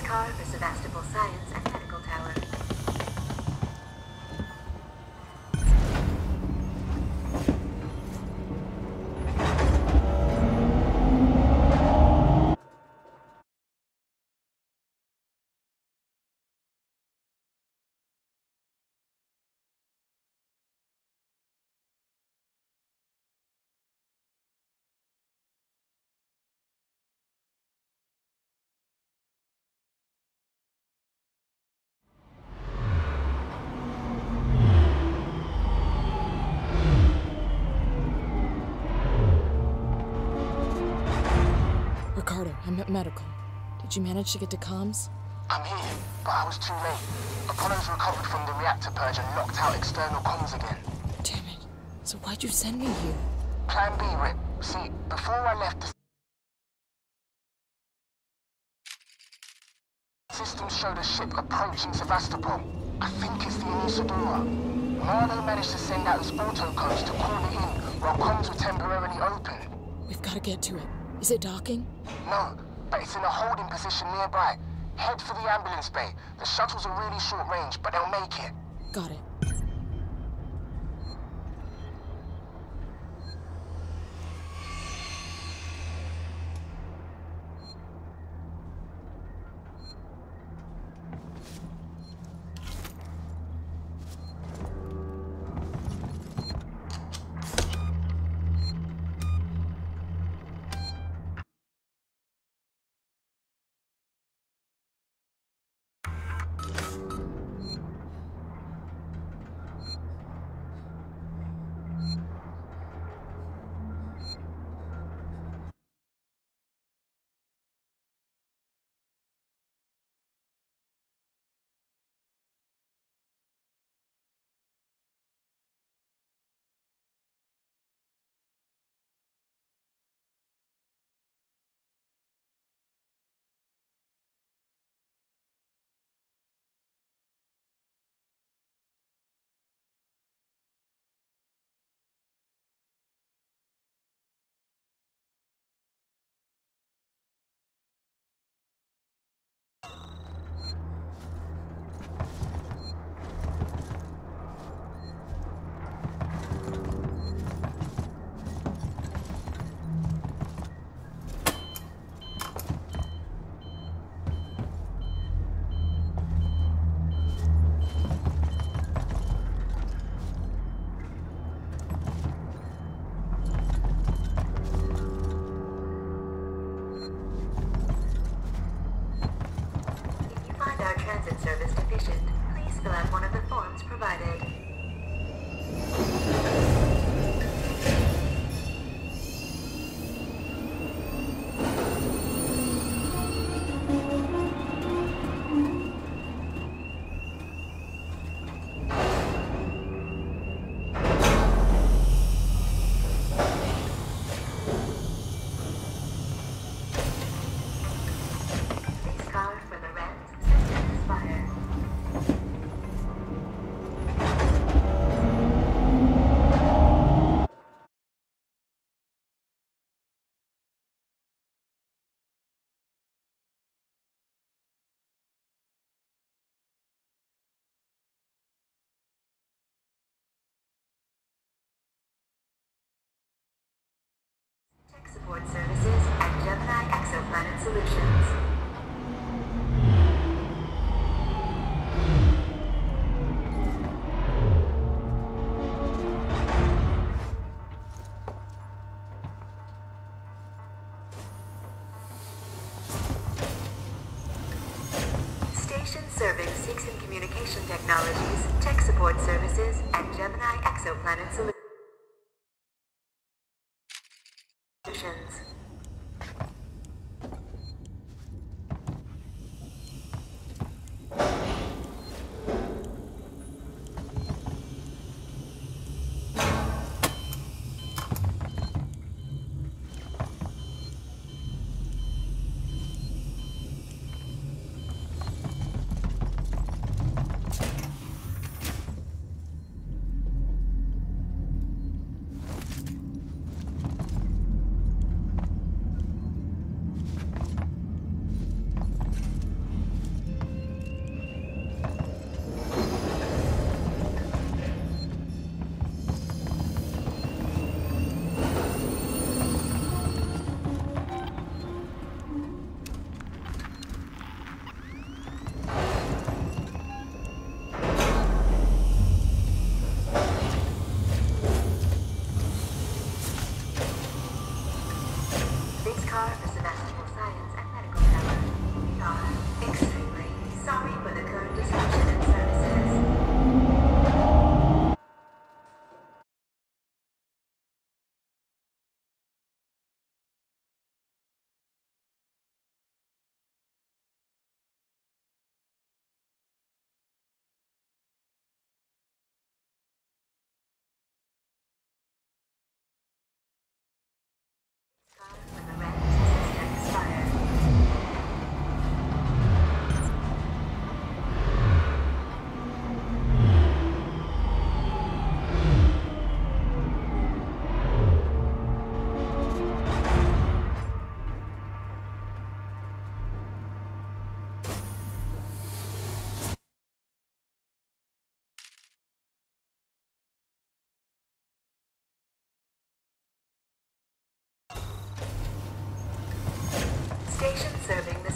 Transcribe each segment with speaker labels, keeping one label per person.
Speaker 1: car for Sevastopol Science and Medical Tower.
Speaker 2: Ricardo, I'm at medical. Did you manage to get to comms?
Speaker 3: I'm here, but I was too late. Apollo's recovered from the reactor purge and locked out external comms again.
Speaker 2: Damn it. So why'd you send me here?
Speaker 3: Plan B, Rip. See, before I left, the system showed a ship approaching Sevastopol. I think it's the Anisadora. Marlowe managed to send out his autocodes to call it in while comms were temporarily open.
Speaker 2: We've got to get to it. Is it docking?
Speaker 3: No, but it's in a holding position nearby. Head for the ambulance bay. The shuttles are really short range, but they'll make it.
Speaker 2: Got it.
Speaker 1: Service deficient. Please fill out one of the forms provided. Please call for the rent. System expired. Tech support services at Gemini Exoplanet Solutions. Station serving Seegson Communication Technologies, Tech support services at Gemini Exoplanet Solutions.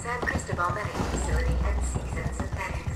Speaker 1: San Cristobal Medical Facility and Season Synthetics.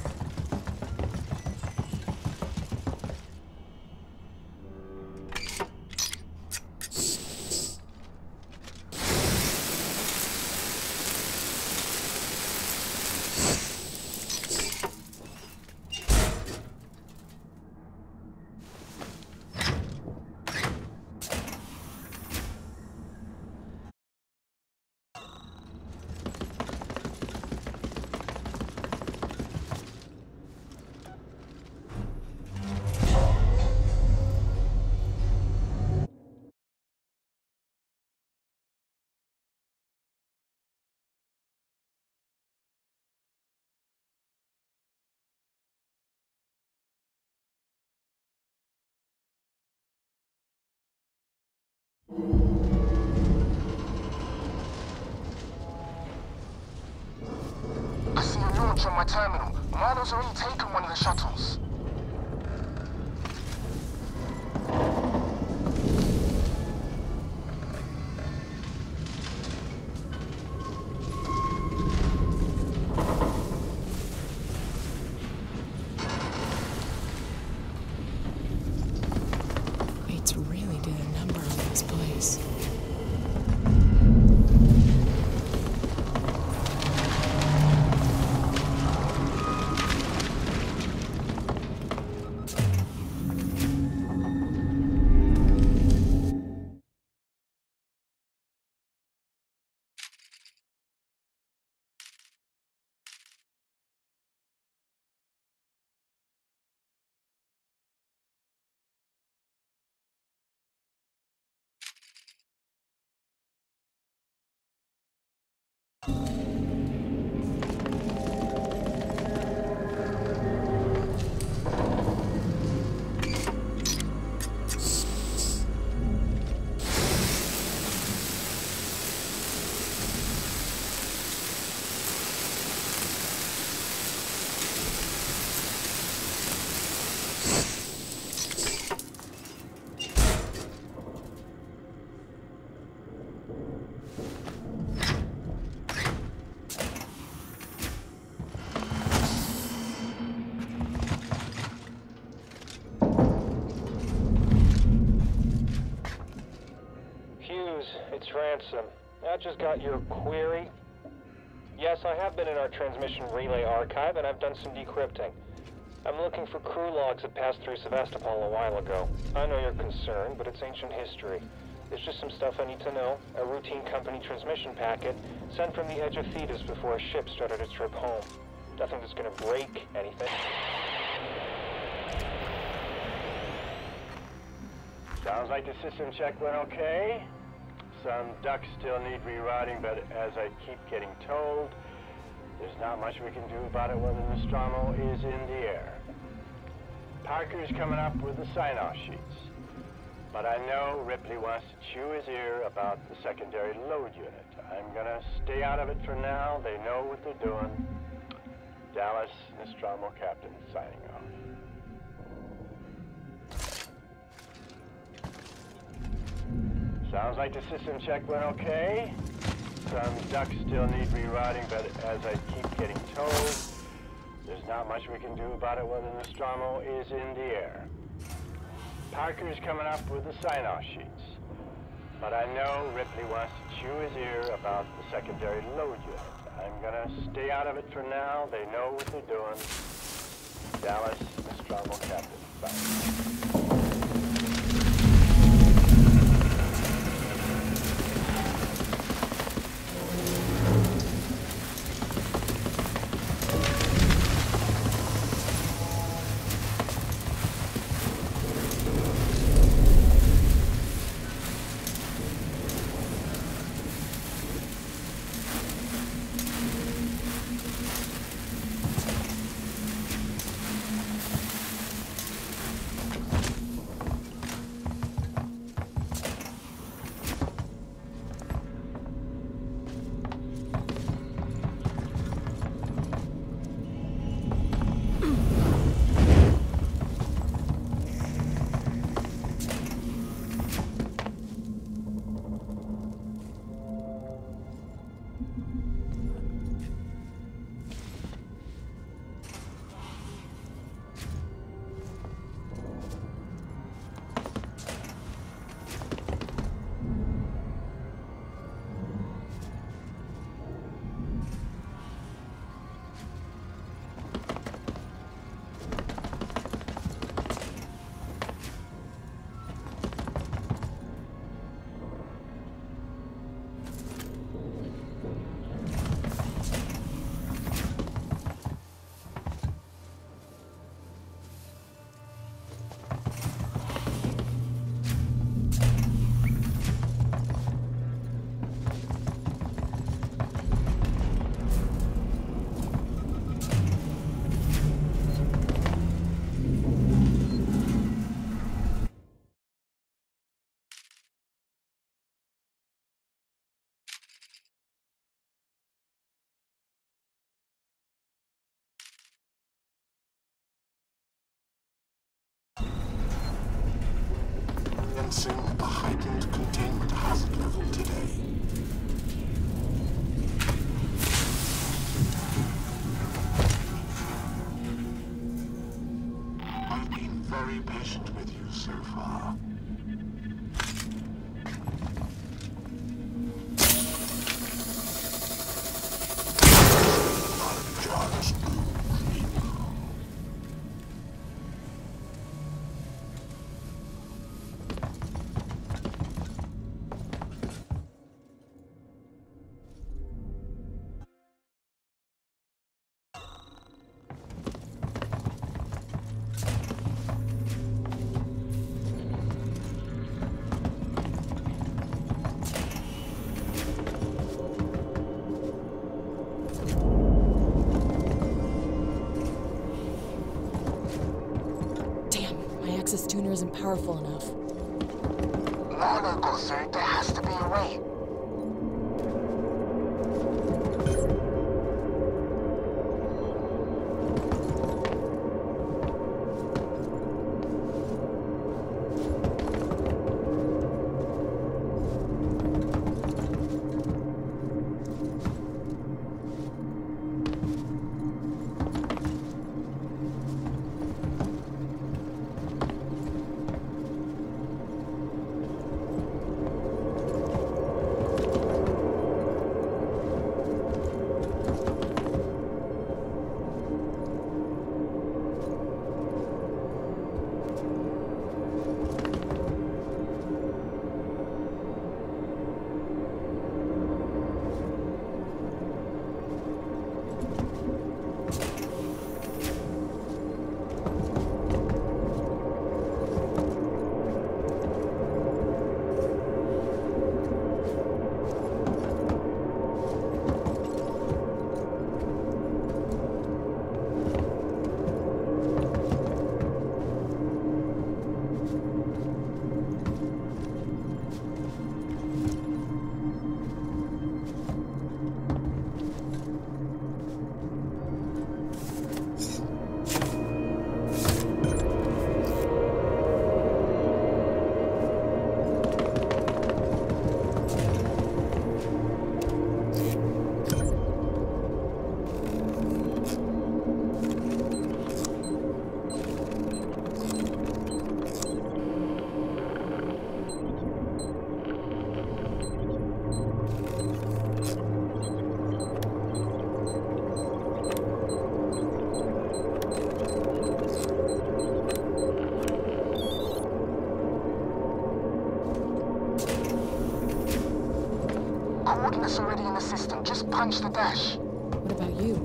Speaker 3: I see a launch on my terminal. Marlo's already taken one of the shuttles.
Speaker 2: Waits really did a number on this place.
Speaker 4: It's Ransom. I just got your query. Yes, I have been in our transmission relay archive, and I've done some decrypting. I'm looking for crew logs that passed through Sevastopol a while ago. I know you're concerned, but it's ancient history. There's just some stuff I need to know. A routine company transmission packet sent from the edge of Thetis before a ship started its trip home. Nothing that's gonna break anything.
Speaker 5: Sounds like the system check went okay. Some ducts still need rerouting, but as I keep getting told, there's not much we can do about it while the Nostromo is in the air. Parker's coming up with the sign-off sheets. But I know Ripley wants to chew his ear about the secondary load unit. I'm gonna stay out of it for now. They know what they're doing. Dallas, Nostromo Captain, signing off. Sounds like the system check went okay. Some ducts still need rerouting, but as I keep getting told, there's not much we can do about it while the Nostromo is in the air. Parker's coming up with the sign-off sheets. But I know Ripley wants to chew his ear about the secondary load unit. I'm gonna stay out of it for now. They know what they're doing. Dallas, Nostromo Captain, signing.
Speaker 6: heightened containment hazard level today. I've been very patient with you so far.
Speaker 2: Axis tuner isn't powerful enough.
Speaker 3: Marlowe got through. There has to be a way. Coordinates already in the system. Just punch the dash.
Speaker 2: What about you?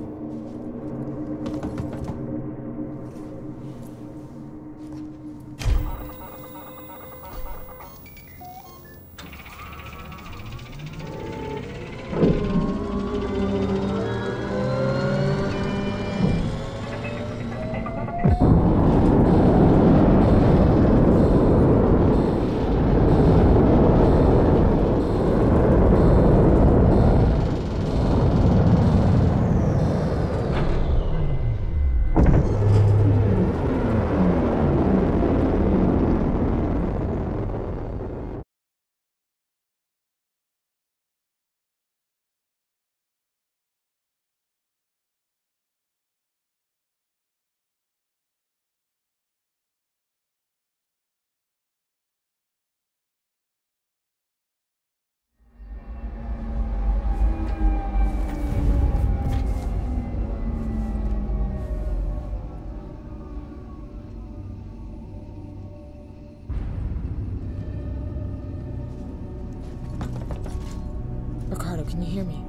Speaker 2: Ricardo, can you hear me?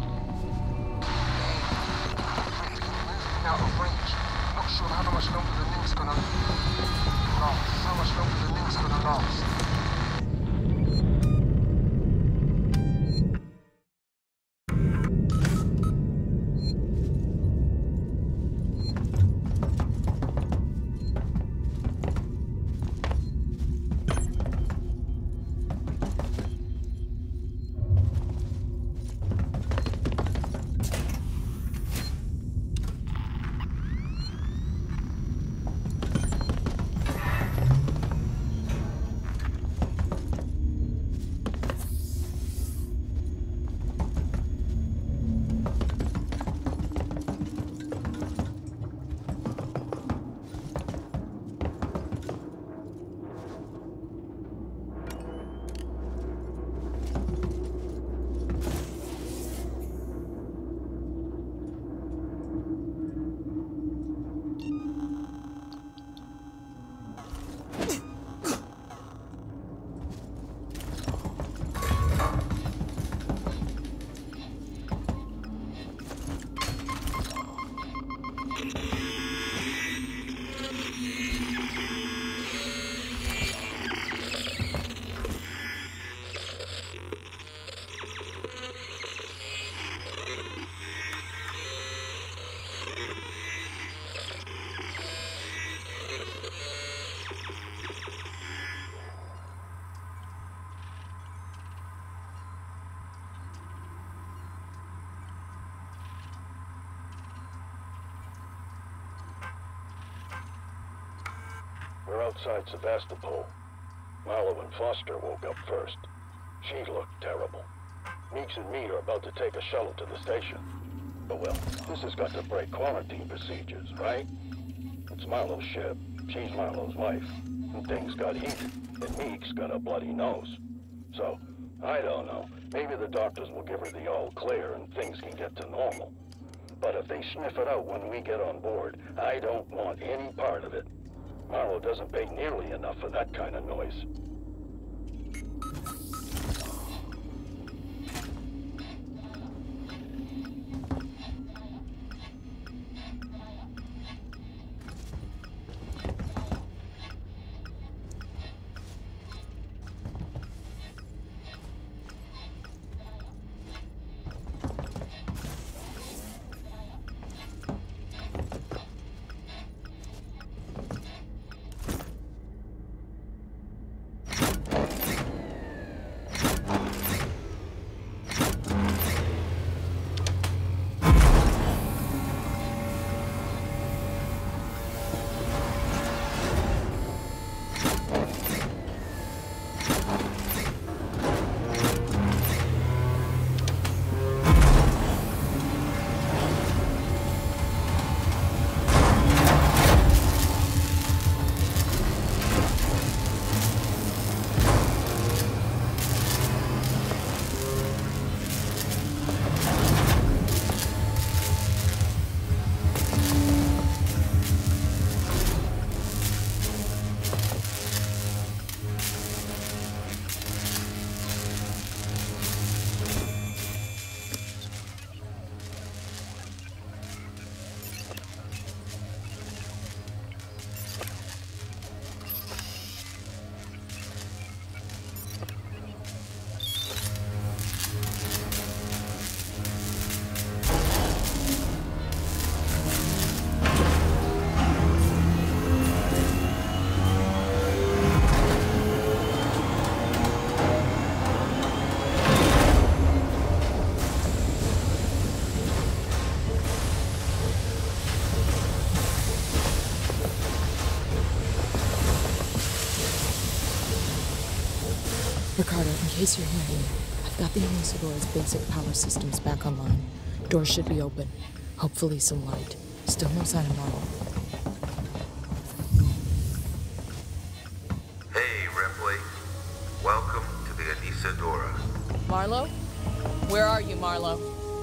Speaker 3: Out of range. Not sure how much longer the link's gonna last. How much longer the link's gonna last.
Speaker 5: outside Sevastopol. Marlowe and Foster woke up first. She looked terrible. Meeks and me are about to take a shuttle to the station. But well, this has got to break quarantine procedures, right? It's Marlowe's ship. She's Marlowe's wife. And things got heated, and Meeks got a bloody nose. So, I don't know. Maybe the doctors will give her the all clear and things can get to normal. But if they sniff it out when we get on board, I don't want any part of it. Marlowe doesn't pay nearly enough for that kind of noise.
Speaker 2: Ricardo, in case you're hearing me, I've got the Anisador's basic power systems back online. Doors should be open. Hopefully some light. Still no sign of Marlowe.
Speaker 7: Hey, Ripley. Welcome to the Anisadora.
Speaker 2: Marlowe? Where are you, Marlowe?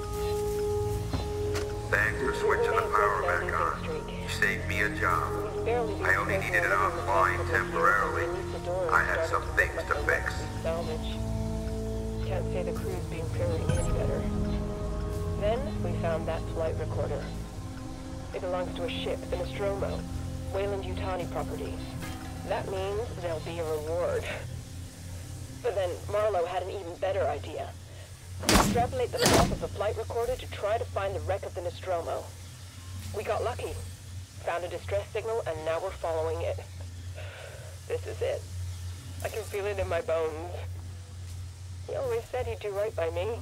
Speaker 7: Thanks for switching the power back on. You saved me a job. I only needed it offline temporarily. I had some things to fix.
Speaker 8: Salvage. Can't say the crew's being faring any better. Then we found that flight recorder. It belongs to a ship, the Nostromo, Weyland-Yutani property. That means there'll be a reward. But then Marlowe had an even better idea. Extrapolate the path of the flight recorder to try to find the wreck of the Nostromo. We got lucky. Found a distress signal, and now we're following it. This is it. I can feel it in my bones. He always said he'd do right by me.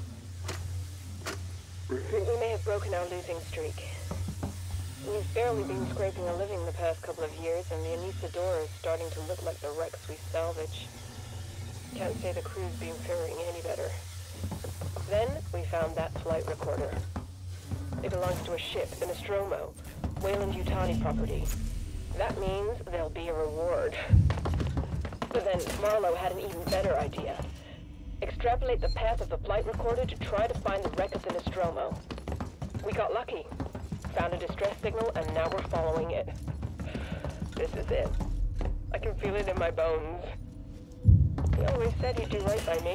Speaker 8: We may have broken our losing streak. We've barely been scraping a living the past couple of years, and the Anisadora is starting to look like the wrecks we salvage. Can't say the crew's been faring any better. Then we found that flight recorder. It belongs to a ship, the Nostromo, Weyland-Yutani property. That means there'll be a reward. But then Marlowe had an even better idea. Extrapolate the path of the flight recorder to try to find the wreck of the Nostromo. We got lucky. Found a distress signal, and now we're following it. This is it. I can feel it in my bones. He always said he'd do right by me.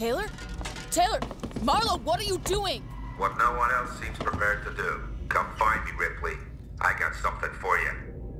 Speaker 2: Taylor? Taylor! Marlowe, what are you doing?
Speaker 7: What no one else seems prepared to do. Come find me, Ripley. I got something for you.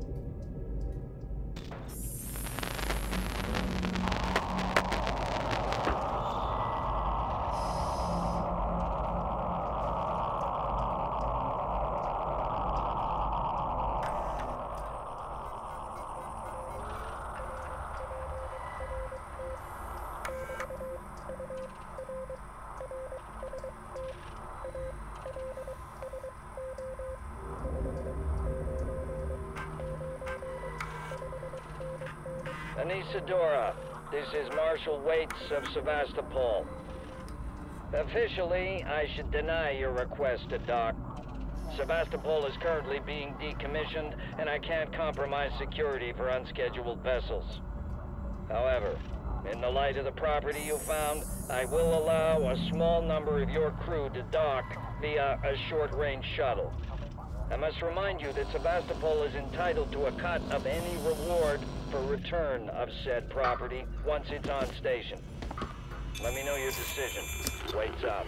Speaker 9: Anesidora, this is Marshal Waits of Sevastopol. Officially, I should deny your request to dock. Sevastopol is currently being decommissioned, and I can't compromise security for unscheduled vessels. However, in the light of the property you found, I will allow a small number of your crew to dock via a short-range shuttle. I must remind you that Sevastopol is entitled to a cut of any reward for return of said property once it's on station. Let me know your decision. Waits up.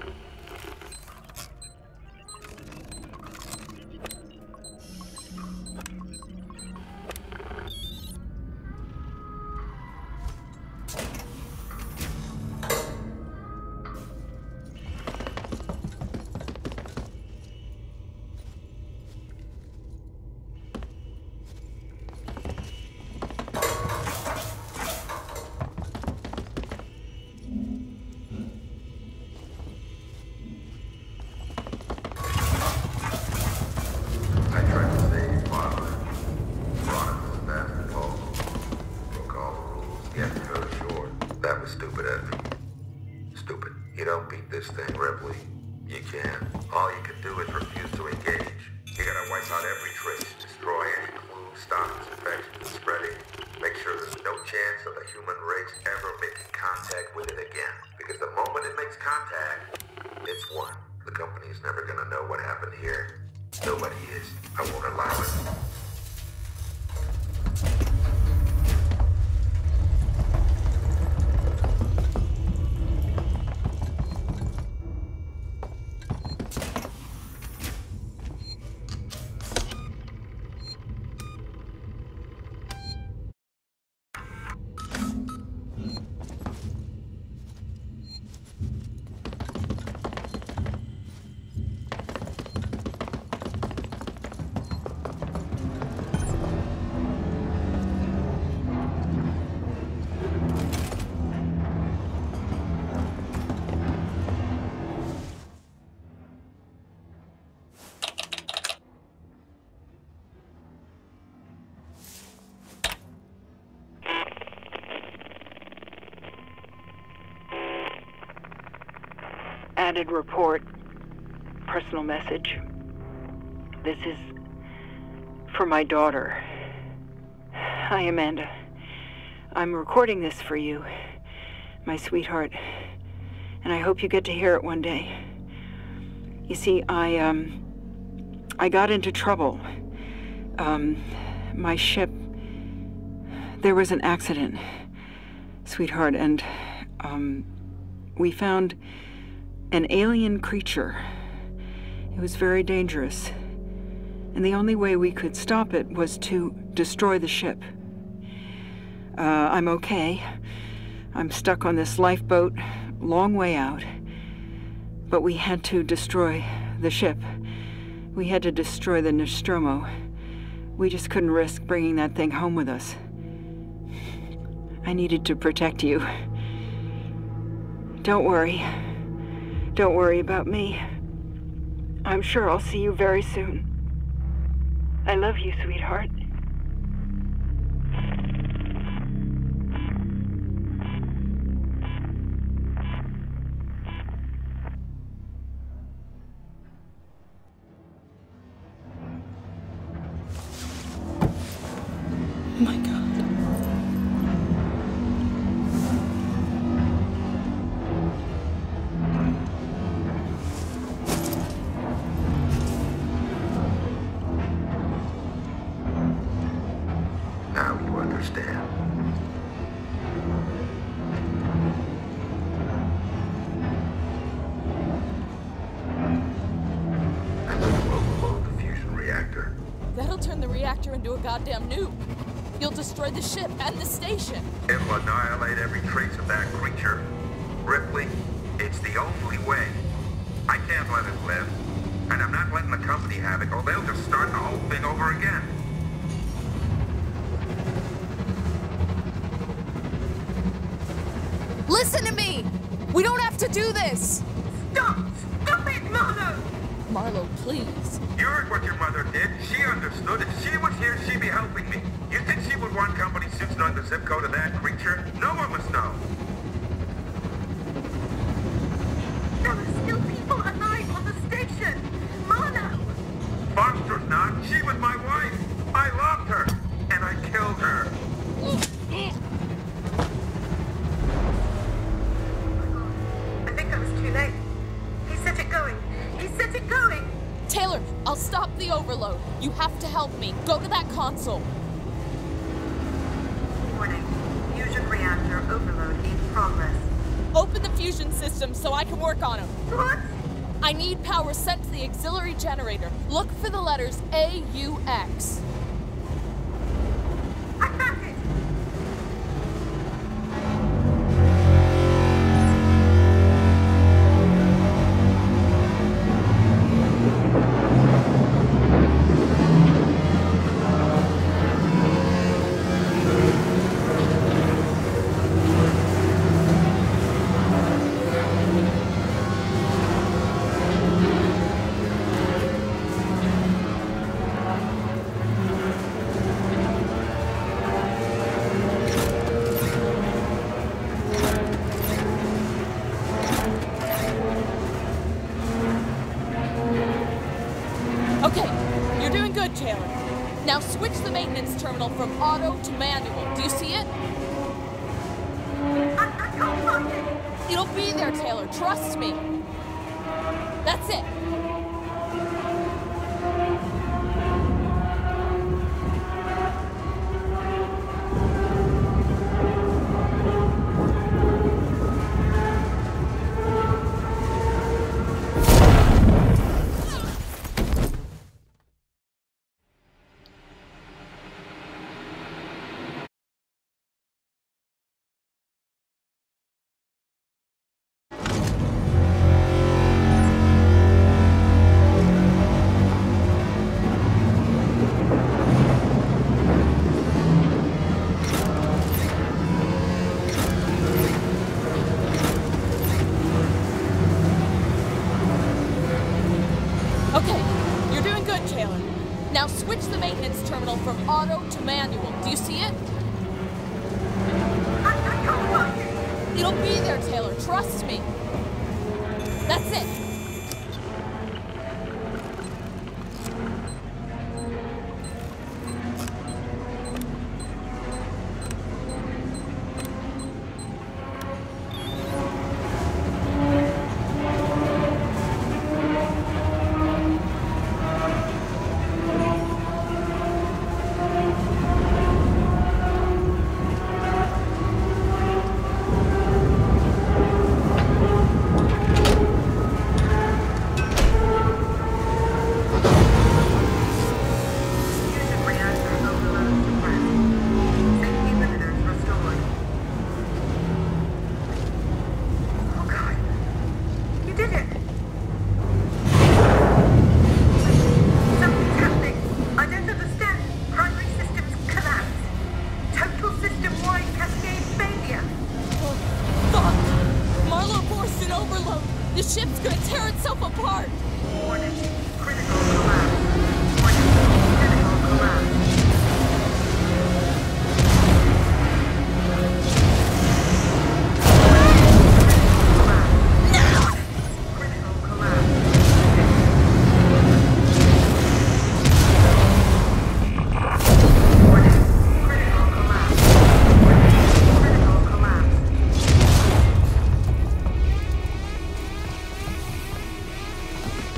Speaker 7: This thing, Ripley. You can. All you can do is refuse to engage. You gotta wipe out every trace, destroy any clue, stop its infection from spreading. Make sure there's no chance of the human race ever making contact with it again. Because the moment it makes contact, it's won. The company's never gonna know what happened here. Nobody is. I won't allow it.
Speaker 10: Added report. Personal message. This is for my daughter. Hi, Amanda. I'm recording this for you, my sweetheart, and I hope you get to hear it one day. You see, I got into trouble. My ship, there was an accident, sweetheart, and we found an alien creature. It was very dangerous, and the only way we could stop it was to destroy the ship. I'm okay. I'm stuck on this lifeboat, long way out, but we had to destroy the ship. We had to destroy the Nostromo. We just couldn't risk bringing that thing home with us. I needed to protect you. Don't worry. Don't worry about me. I'm sure I'll see you very soon. I love you, sweetheart.
Speaker 2: Oh my God. into a goddamn nuke. You'll destroy the ship and the station.
Speaker 7: It will annihilate every trace of that creature. Ripley, it's the only way. I can't let it live. And I'm not letting the company have it, or they'll just start the whole thing over again.
Speaker 2: Listen to me! We don't have to do this!
Speaker 1: Stop! Stop it, Marlo!
Speaker 2: Marlo, please.
Speaker 7: You heard what your mother did. She understood. If she was here, she'd be helping me. You think she would want company suits knowing the zip code of that creature? No one must know.
Speaker 1: There are still people alive on the station! Marlo!
Speaker 7: Foster's not. She was my wife. I loved her. And I killed her.
Speaker 1: I think I was too late. He set it going. He set it going!
Speaker 2: Taylor, I'll stop the overload. You have to help me. Go to that console.
Speaker 1: Warning. Fusion reactor overload in progress.
Speaker 2: Open the fusion system so I can work on them.
Speaker 1: What?
Speaker 2: I need power sent to the auxiliary generator. Look for the letters AUX.
Speaker 1: I found it!
Speaker 2: Okay, you're doing good, Taylor. Now switch the maintenance terminal from auto to manual. Do you see it?
Speaker 1: I can't find it!
Speaker 2: It'll be there, Taylor. Trust me. That's it. Okay, you're doing good, Taylor. Now switch the maintenance terminal from auto to manual. Do you see it?
Speaker 1: I can't find it!
Speaker 2: It'll be there, Taylor. Trust me. That's it.
Speaker 1: Fusion reactor overload suppressed. Safety limiters restored. Oh God. You did it! Something's happening. I don't understand. Primary systems collapse. Total system-wide cascade failure.
Speaker 2: Oh, fuck! Marlo forced an overload. The ship's gonna tear itself apart.
Speaker 1: Warning. Critical collapse. Warning. Critical collapse. Critical collapse. Warning. Critical collapse. Critical collapse.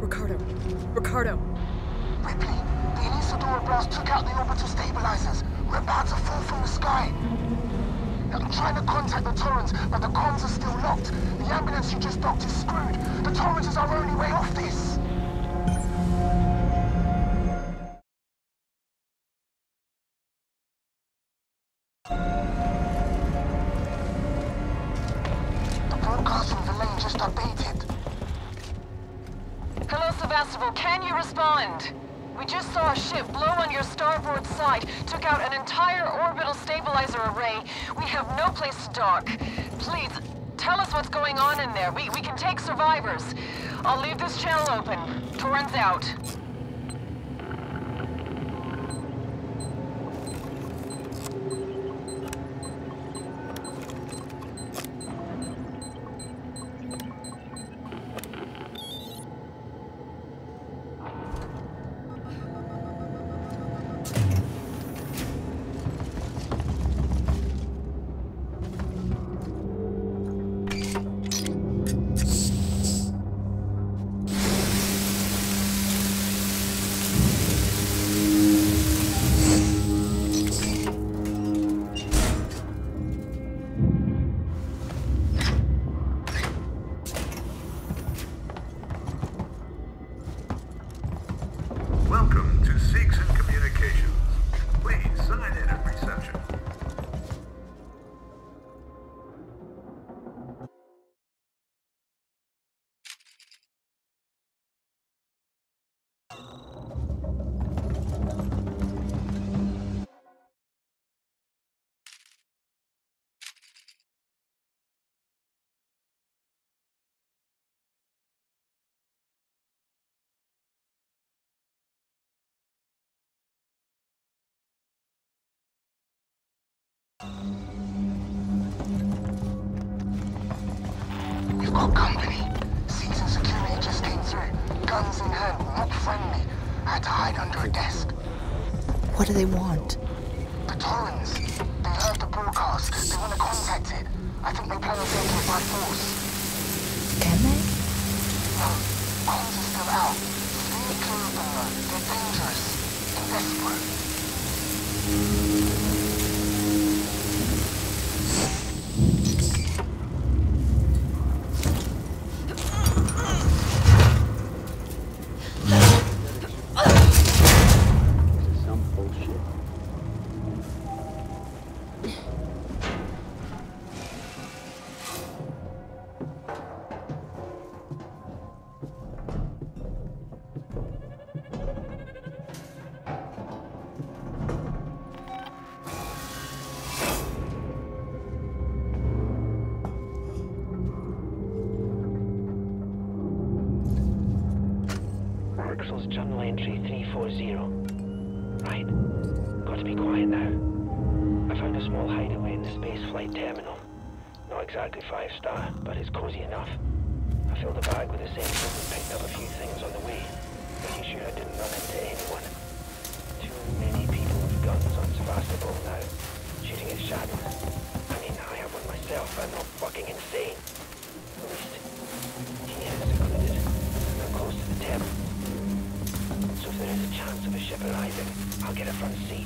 Speaker 2: Ricardo!
Speaker 3: Ripley, the Anisadora blast took out the orbital stabilizers. We're about to fall from the sky. I'm trying to contact the Torrens, but the comms are still locked. The ambulance you just docked is screwed. The Torrens is our only way off this. The broadcast from Verlaine just updated.
Speaker 8: Hello, Sevastopol. Can you respond? We just saw a ship blow on your starboard side, took out an entire orbital stabilizer array. We have no place to dock. Please, tell us what's going on in there. We can take survivors. I'll leave this channel open. Torrens out.
Speaker 7: Welcome to Seegson Communications. Please sign in at reception.
Speaker 3: We've got company. Seegson security just came through. Guns in hand, not friendly. I had to hide under a desk.
Speaker 2: What do they want?
Speaker 3: The Torrens. They heard the broadcast. They want to contact it. I think they plan on taking it by force.
Speaker 2: Can they?
Speaker 3: No, comms are still out. Steer clear of them though. They're dangerous and desperate.
Speaker 11: Marshall's journal entry 340. Right. Got to be quiet now. I found a small hideaway in the spaceflight terminal. Not exactly 5-star, but it's cozy enough. I filled a bag with essentials and picked up a few things on the way, making sure I didn't run into anyone. Too many people with guns on Sevastopol now, shooting at shadows. I mean, I have one myself, I'm not fucking insane. At least, here is secluded. I'm close to the tip. So if there is a chance of a ship arriving, I'll get a front seat.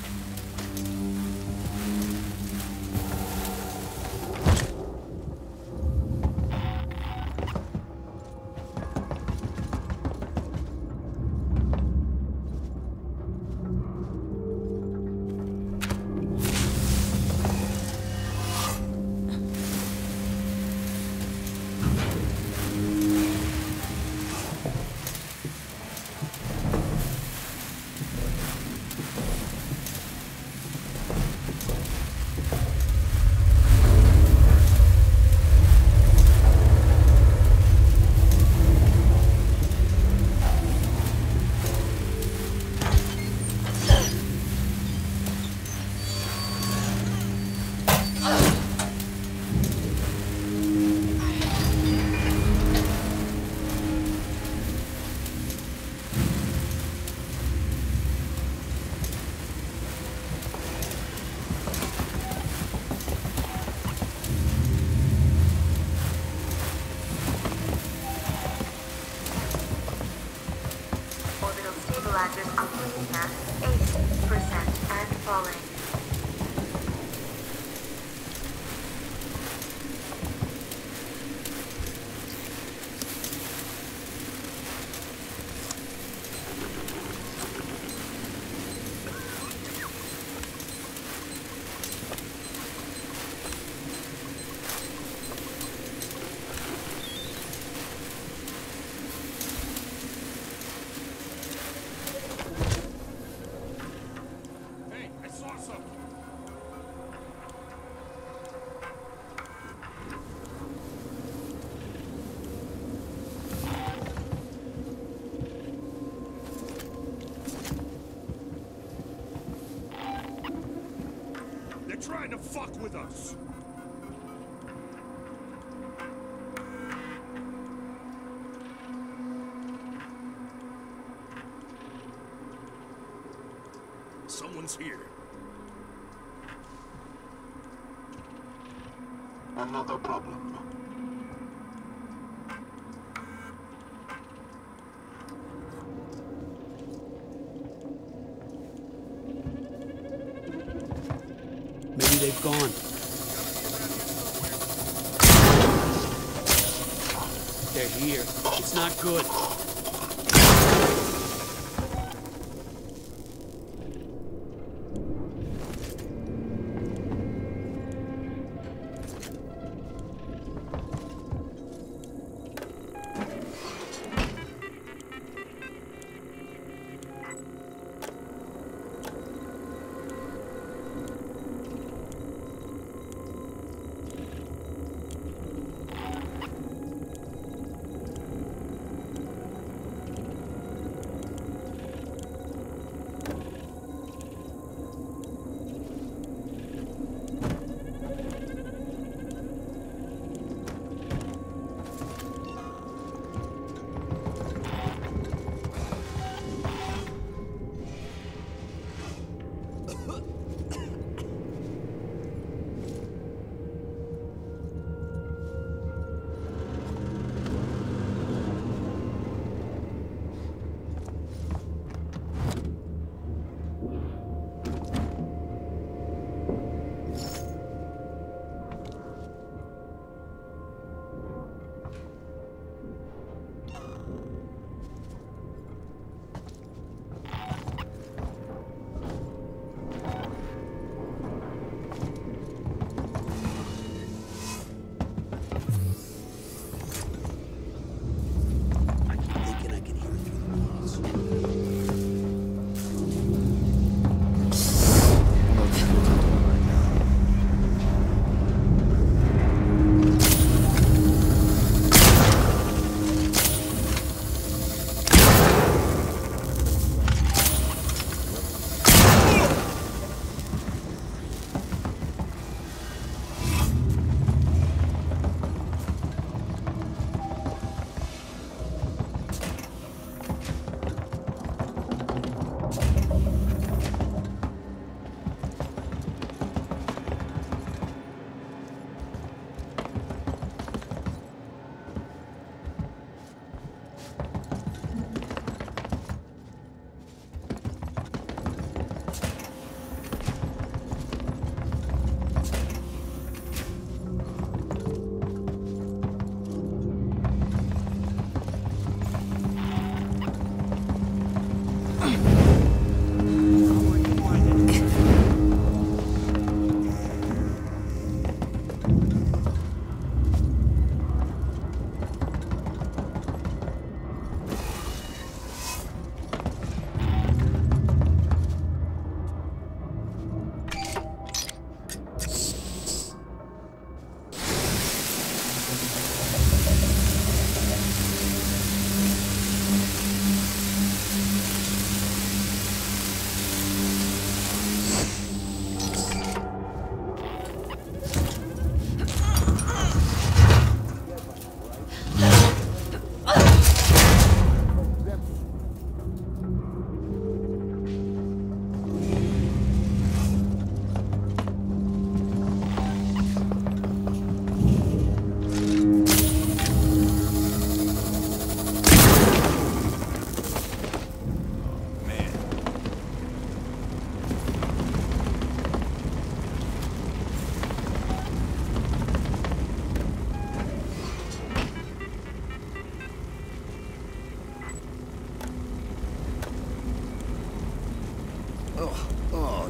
Speaker 1: Blazer's upload count 80% and falling.
Speaker 12: Trying to fuck with us. Someone's here.
Speaker 6: Another problem.
Speaker 12: Maybe they've gone. They're here. It's not good.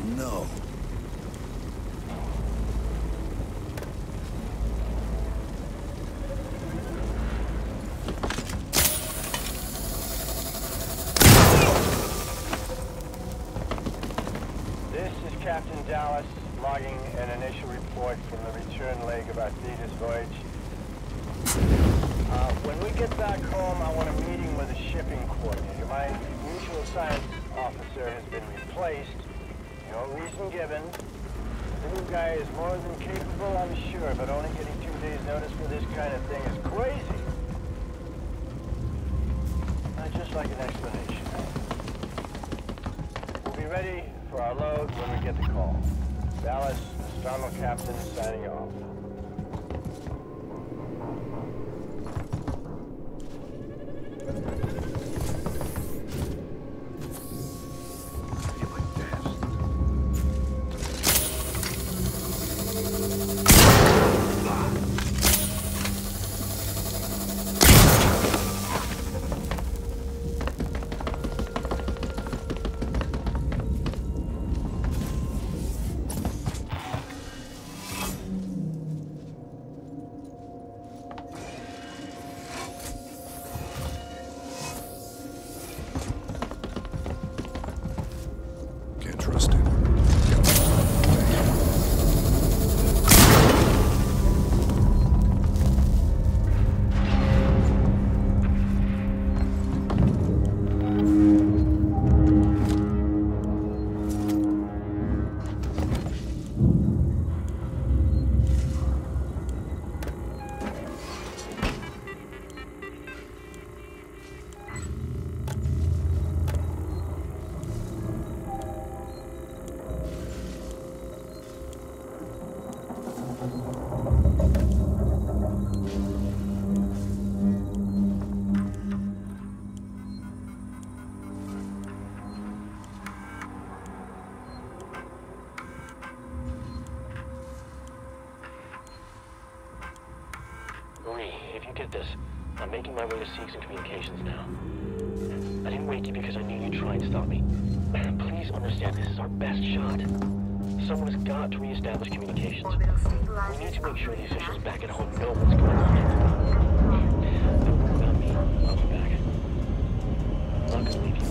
Speaker 12: No.
Speaker 5: This is Captain Dallas, logging an initial report from the return leg of our Thetis voyage. When we get back home, I want a meeting with a shipping coordinator. My mutual science officer has been replaced. No reason given. The new guy is more than capable, I'm sure, but only getting 2 days' notice for this kind of thing is crazy. I'd just like an explanation. We'll be ready for our load when we get the call. Dallas, Nostromo Captain, signing off.
Speaker 11: If you get this, I'm making my way to Seegson Communications now. I didn't wake you because I knew you'd try and stop me. Please understand, this is our best shot. Someone has got to reestablish communications. We need to make sure the officials back at home know what's going on. Don't worry about me. I'll be back. I'm not gonna leave you.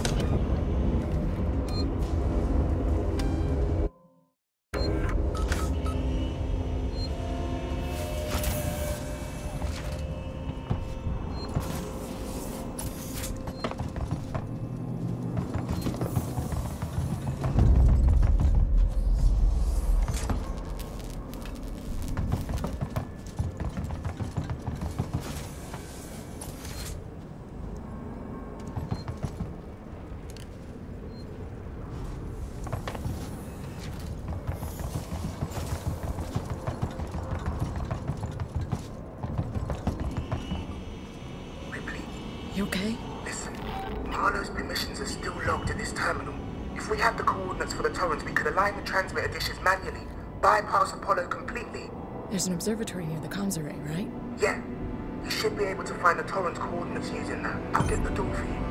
Speaker 2: You okay?
Speaker 3: Listen, Harlow's permissions are still logged at this terminal. If we had the coordinates for the Torrens, we could align the transmitter dishes manually, bypass Apollo completely.
Speaker 2: There's an observatory near the comms array, right?
Speaker 3: Yeah. You should be able to find the Torrens coordinates using that. I'll get the door for you.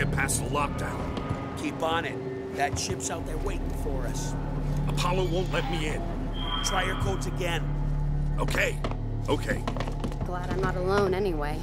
Speaker 12: get past the lockdown.
Speaker 13: Keep on it. That ship's out there waiting for us.
Speaker 12: Apollo won't let me in.
Speaker 13: Try your codes again.
Speaker 12: Okay. Okay.
Speaker 14: Glad I'm not alone anyway.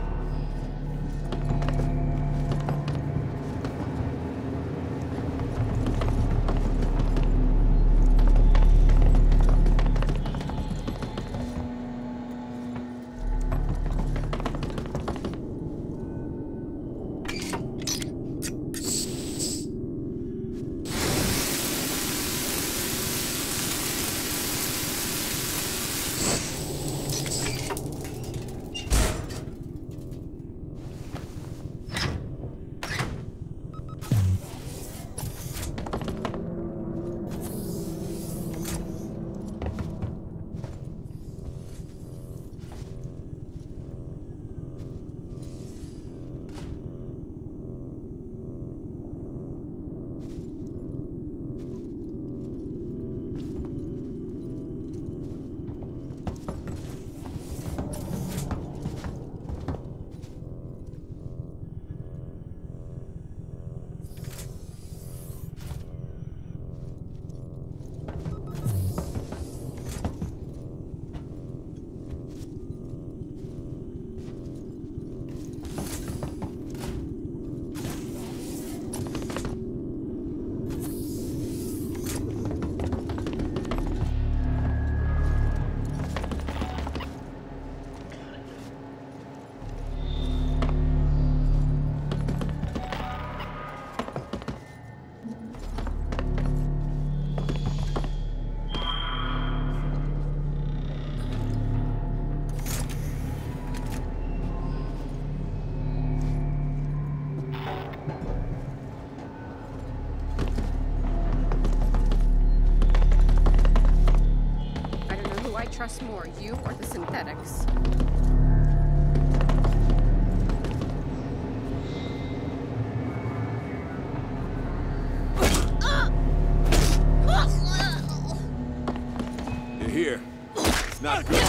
Speaker 14: Trust more, you or the synthetics?
Speaker 12: You're here. It's not good.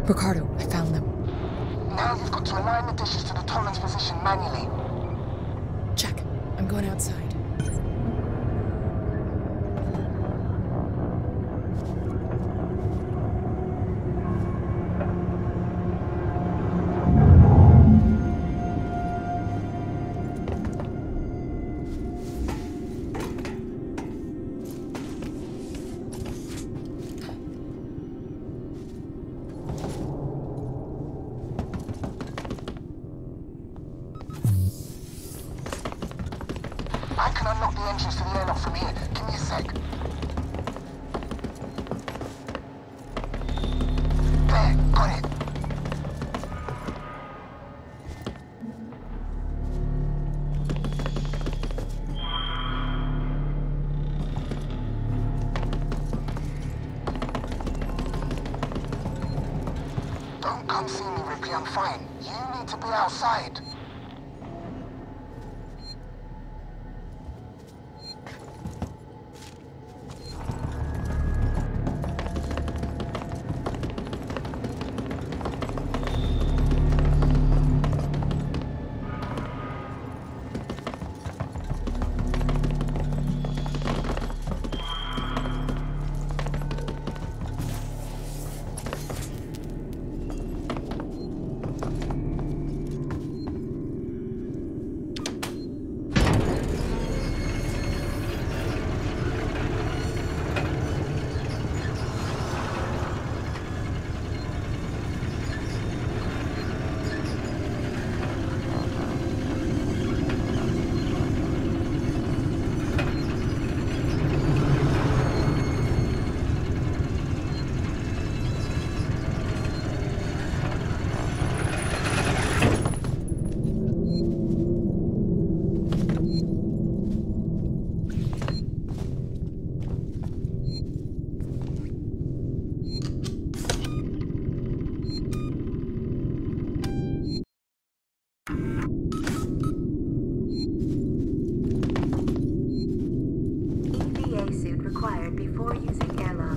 Speaker 2: Ricardo, I found them.
Speaker 3: Now you've got to align the dishes to the Torrens position manually.
Speaker 2: Check. I'm going outside.
Speaker 3: I can unlock the engines to the airlock from here. Give me a sec. There, got it. Don't come see me, Ripley. I'm fine. You need to be outside.
Speaker 1: Required before using airlock.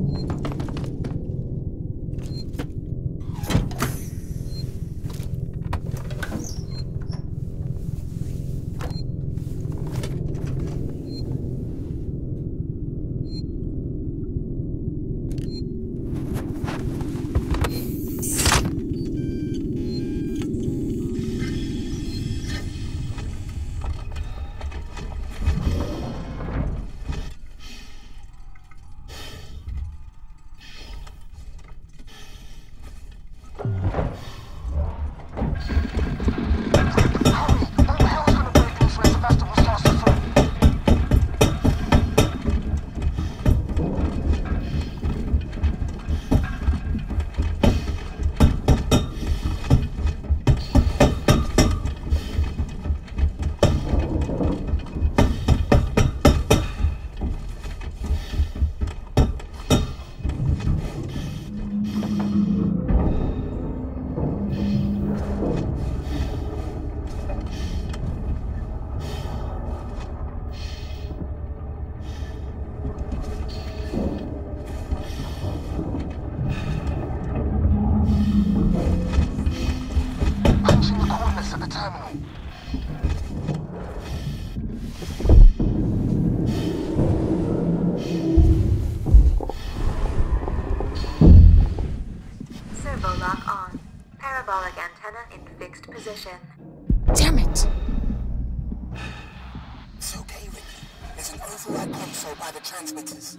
Speaker 1: Servo-lock on. Parabolic antenna in fixed position.
Speaker 2: Damn it!
Speaker 3: It's okay, Ricky. There's an override console by the transmitters.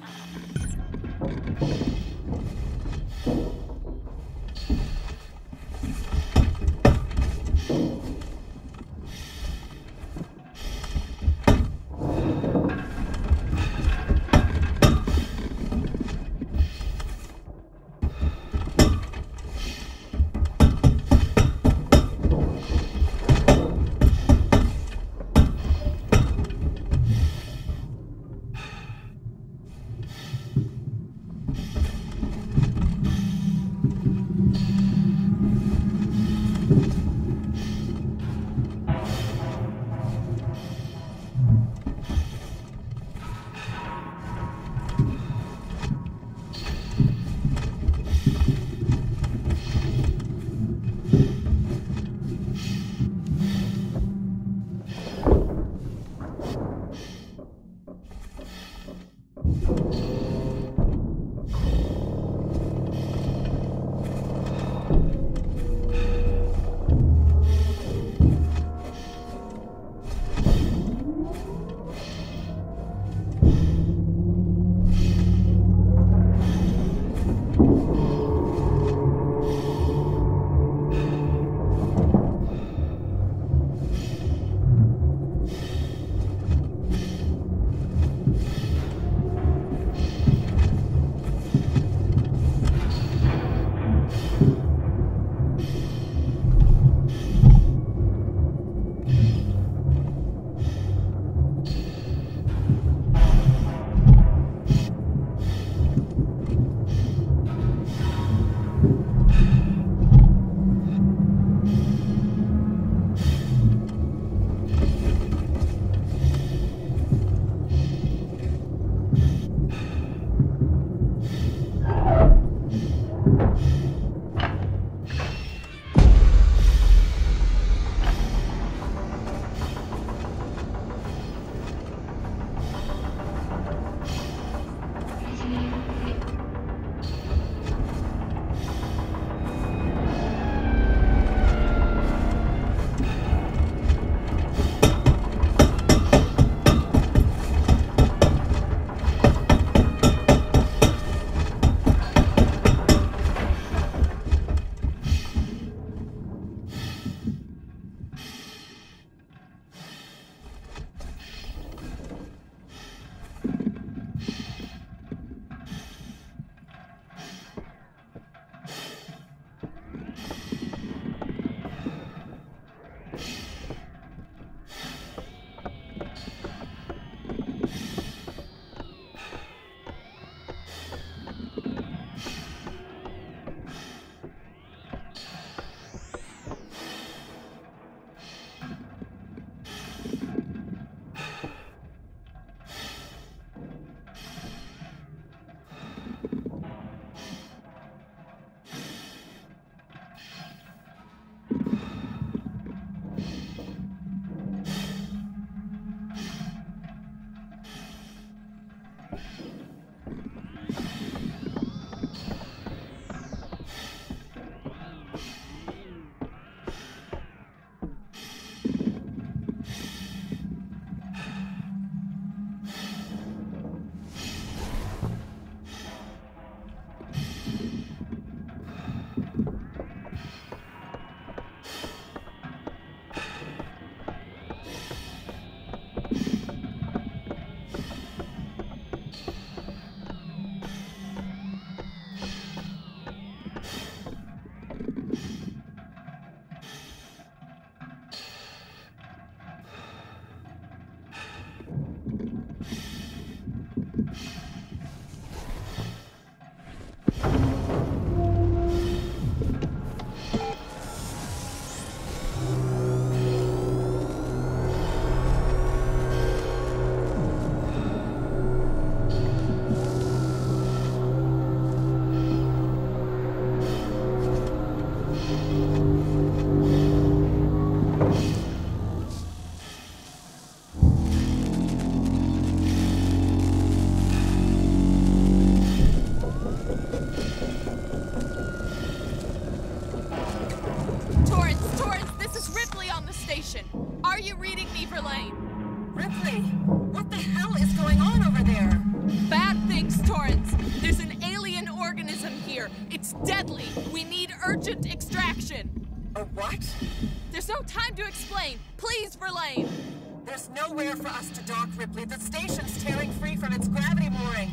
Speaker 2: Urgent extraction!
Speaker 15: A what?
Speaker 2: There's no time to explain. Please, Verlaine!
Speaker 15: There's nowhere for us to dock, Ripley. The station's tearing free from its gravity mooring.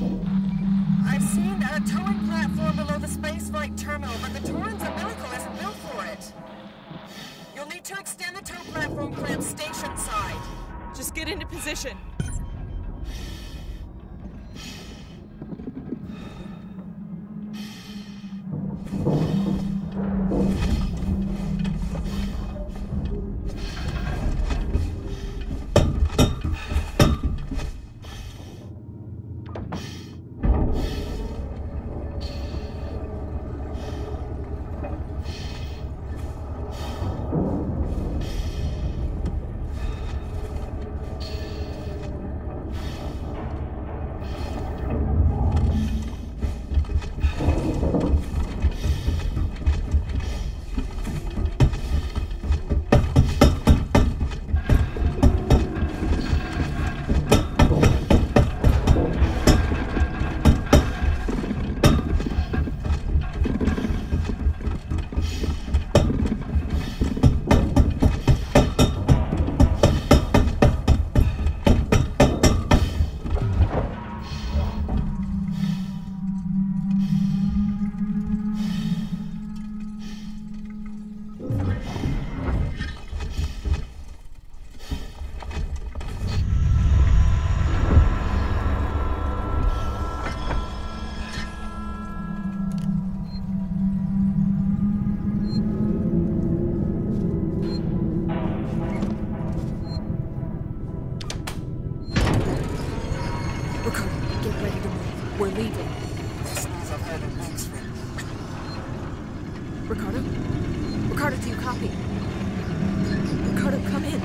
Speaker 15: I've seen a towing platform below the spaceflight terminal, but the Torrens umbilical isn't built for it. You'll need to extend the tow platform clamp station side.
Speaker 2: Just get into position. Copy. Ricardo, come in.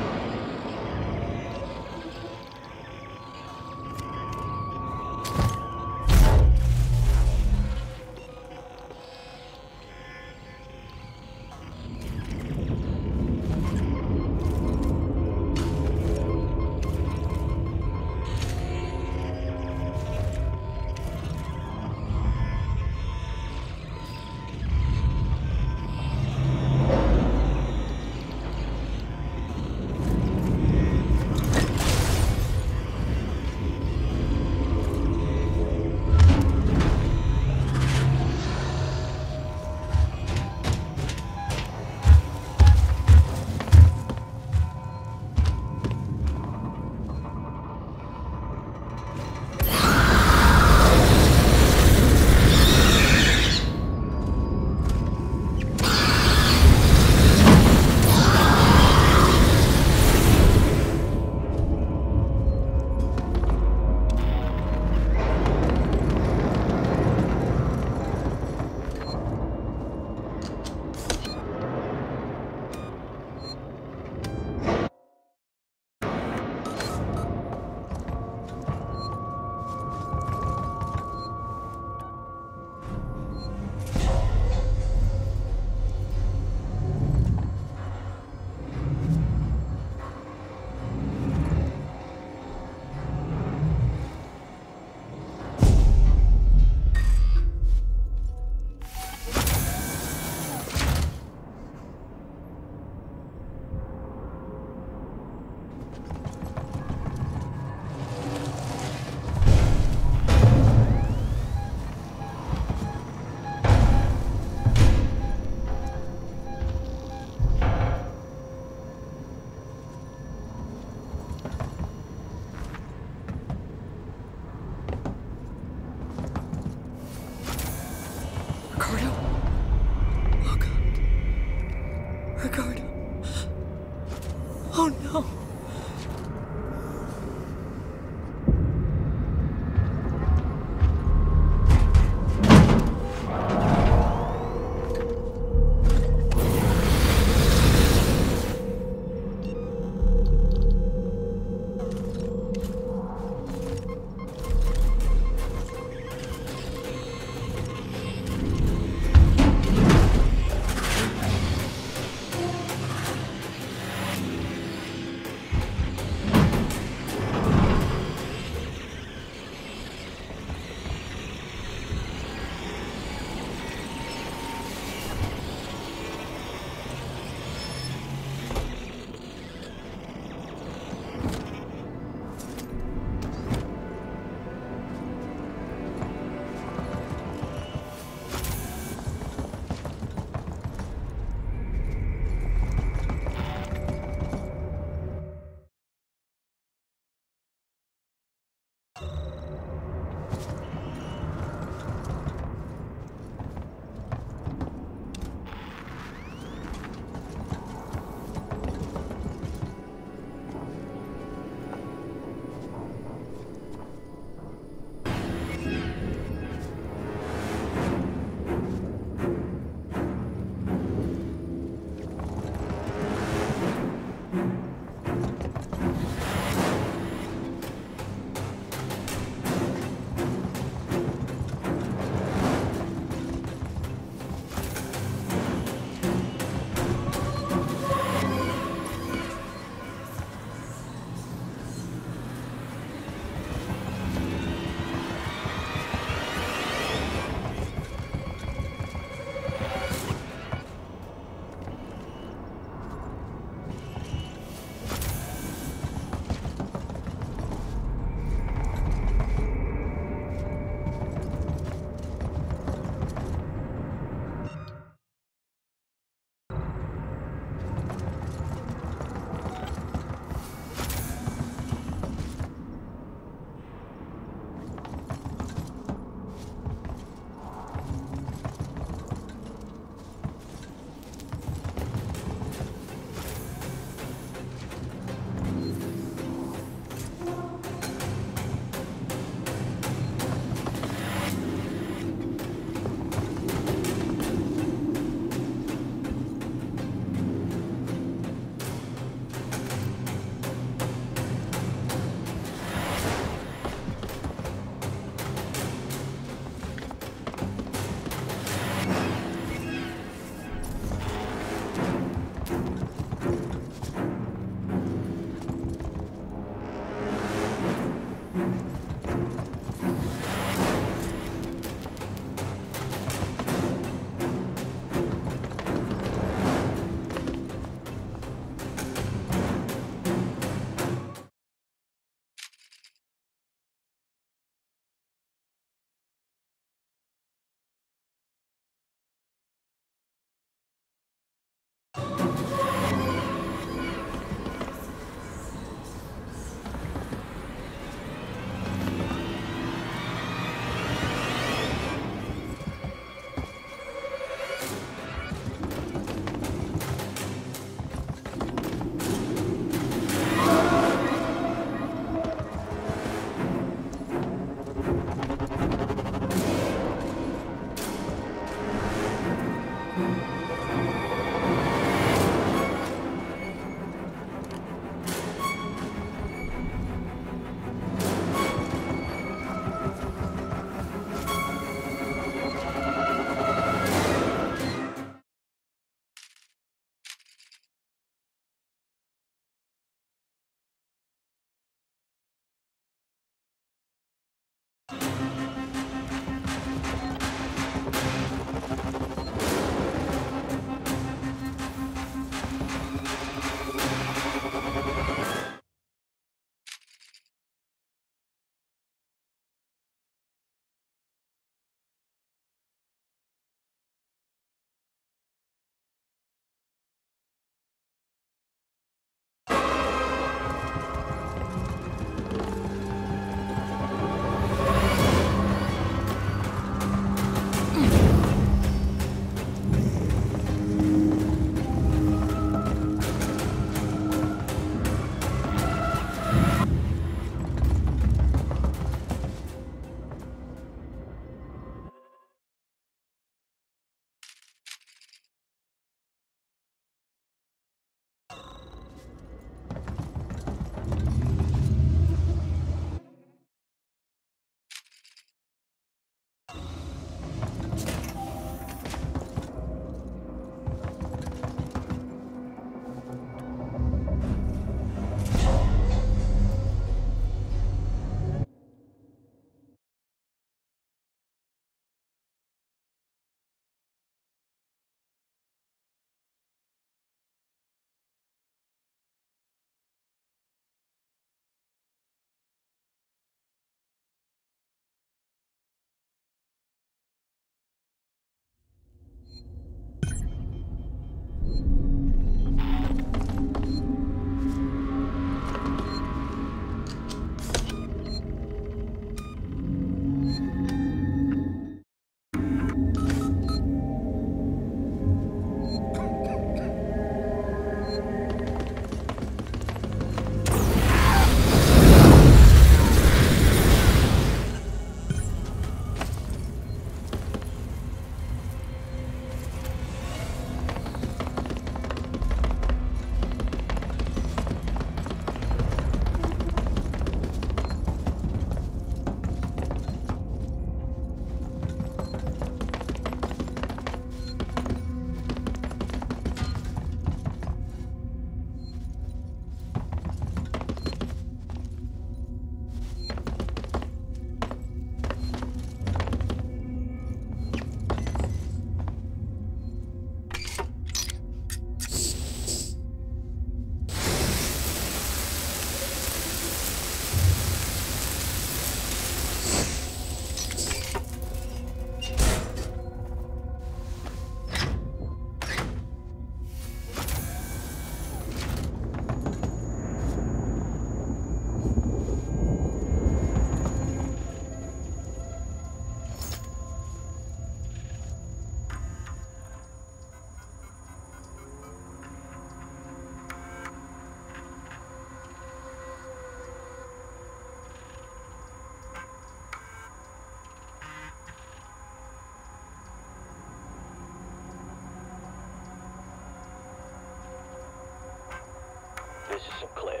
Speaker 11: This is Sinclair.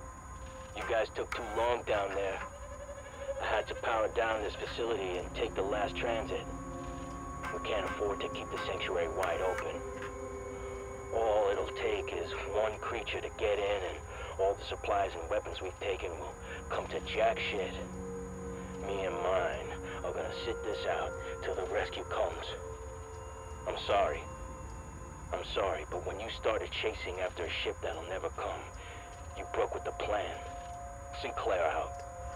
Speaker 11: You guys took too long down there. I had to power down this facility and take the last transit. We can't afford to keep the sanctuary wide open. All it'll take is one creature to get in and all the supplies and weapons we've taken will come to jack shit. Me and mine are gonna sit this out till the rescue comes. I'm sorry, but when you started chasing after a ship that'll never come, you broke with the plan. Sinclair out.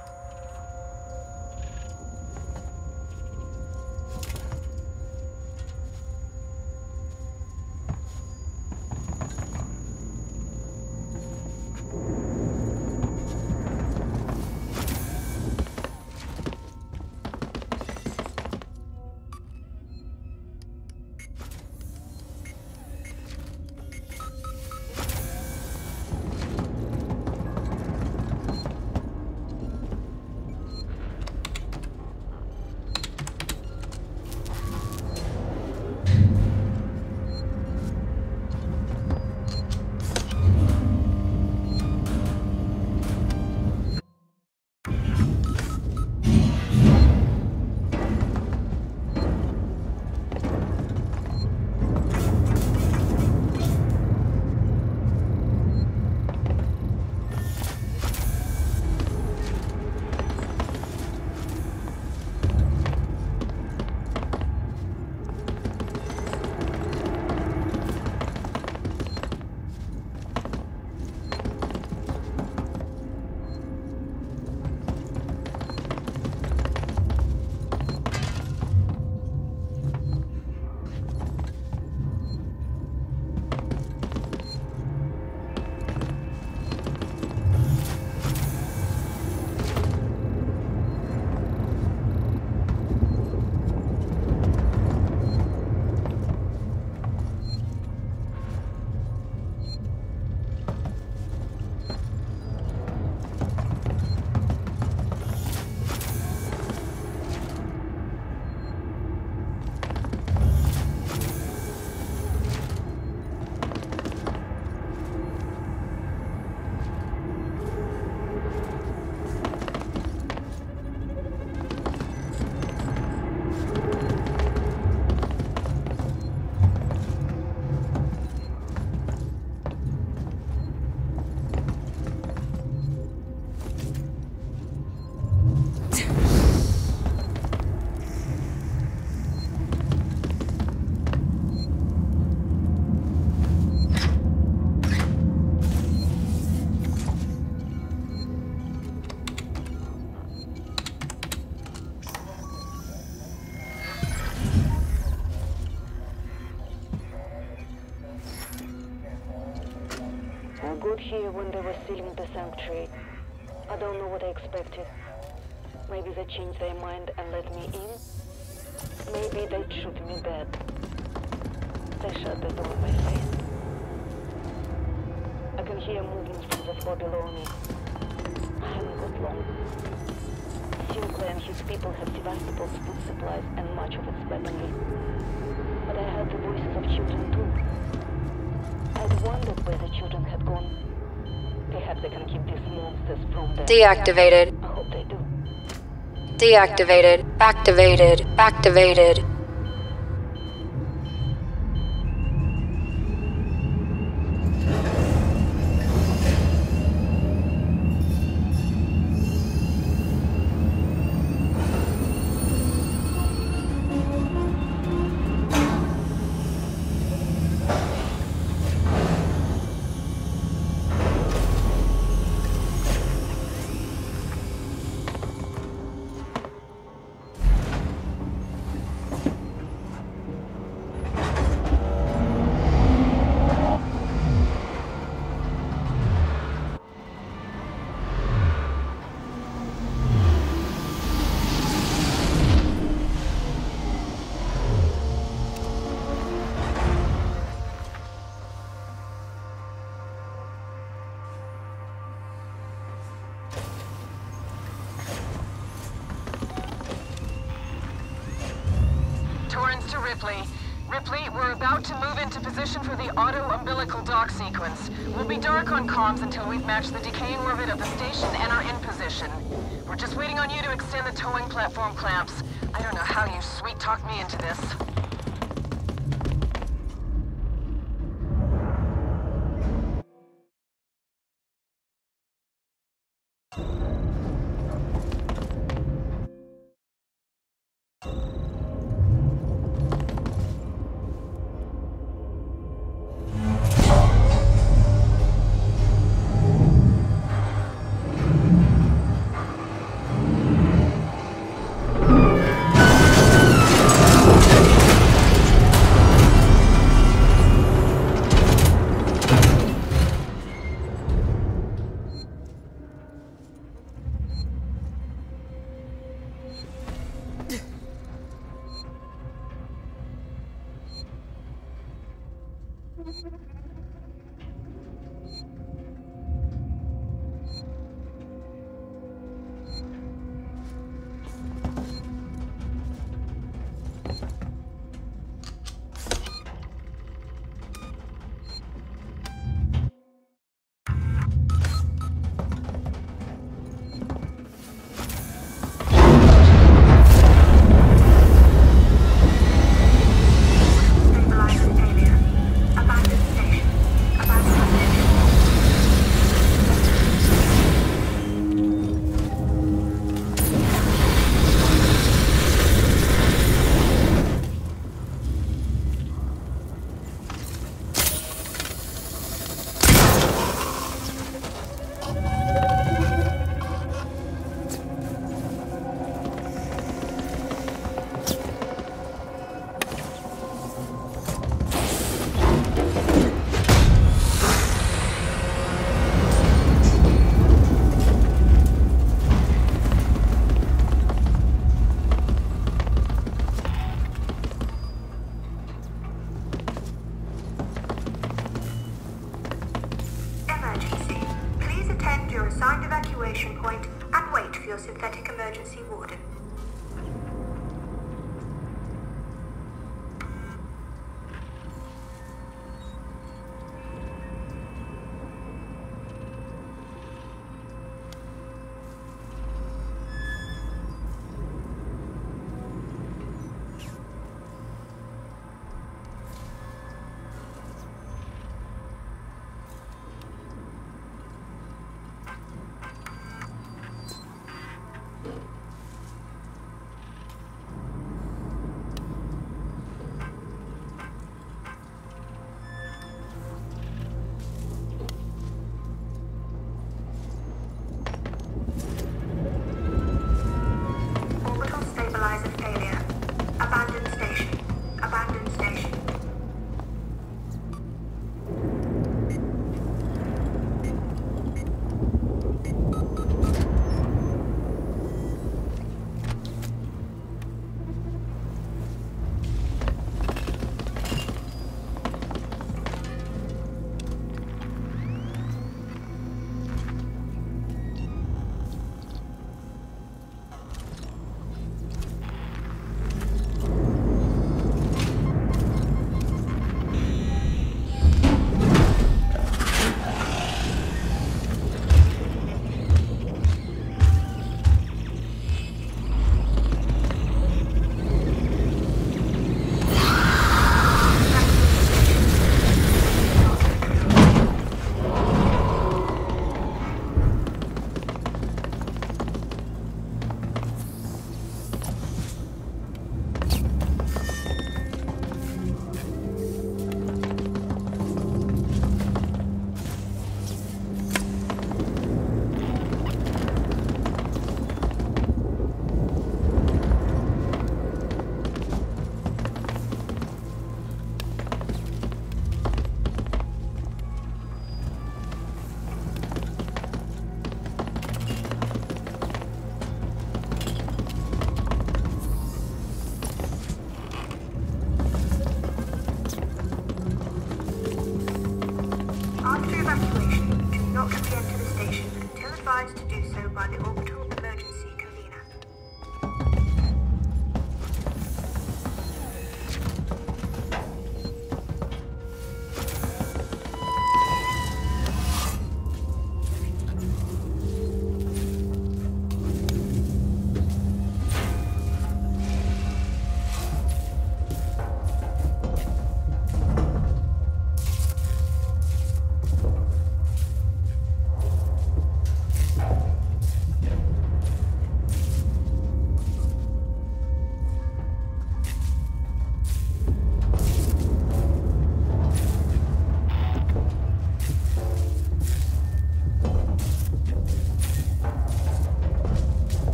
Speaker 8: Got here when they were sealing the sanctuary. I don't know what I expected. Maybe they changed their mind and let me in. Maybe they'd shoot me dead. They shut the door in my face. I can hear movements from the floor below me. I haven't got long. Sinclair and his people have Sevastopol's food supplies and much of its weaponry. But I heard the voices of children too. I'd wondered where the children had gone. Perhaps they can keep these monsters from them.
Speaker 16: Deactivated.
Speaker 8: I hope they do.
Speaker 16: Deactivated. Activated. Activated.
Speaker 15: To Ripley. Ripley, we're about to move into position for the auto-umbilical dock sequence. We'll be dark on comms until we've matched the decaying orbit of the station and are in position. We're just waiting on you to extend the towing platform clamps. I don't know how you sweet-talked me into this.
Speaker 1: your synthetic emergency warden.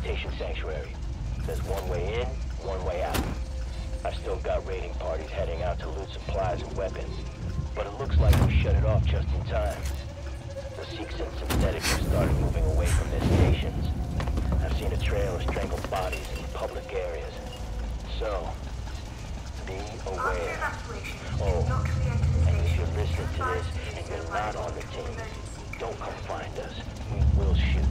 Speaker 11: sanitation sanctuary. There's one way in, one way out. I've still got raiding parties heading out to loot supplies and weapons, but it looks like we shut it off just in time. The Sikhs and synthetics have started moving away from their stations. I've seen a trail of strangled bodies in public areas. So, be aware. Oh, and if you're listening to this and you're not on the team, don't come find us. We will shoot.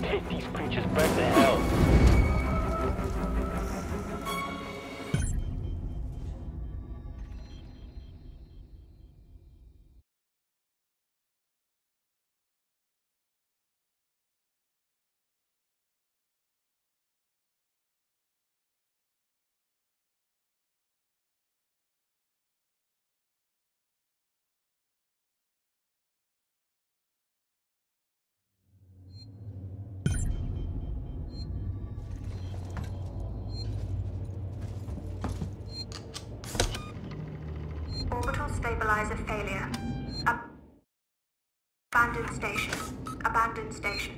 Speaker 11: Take these creatures back to hell.
Speaker 1: Orbital stabilizer failure. Abandoned station. Abandoned station.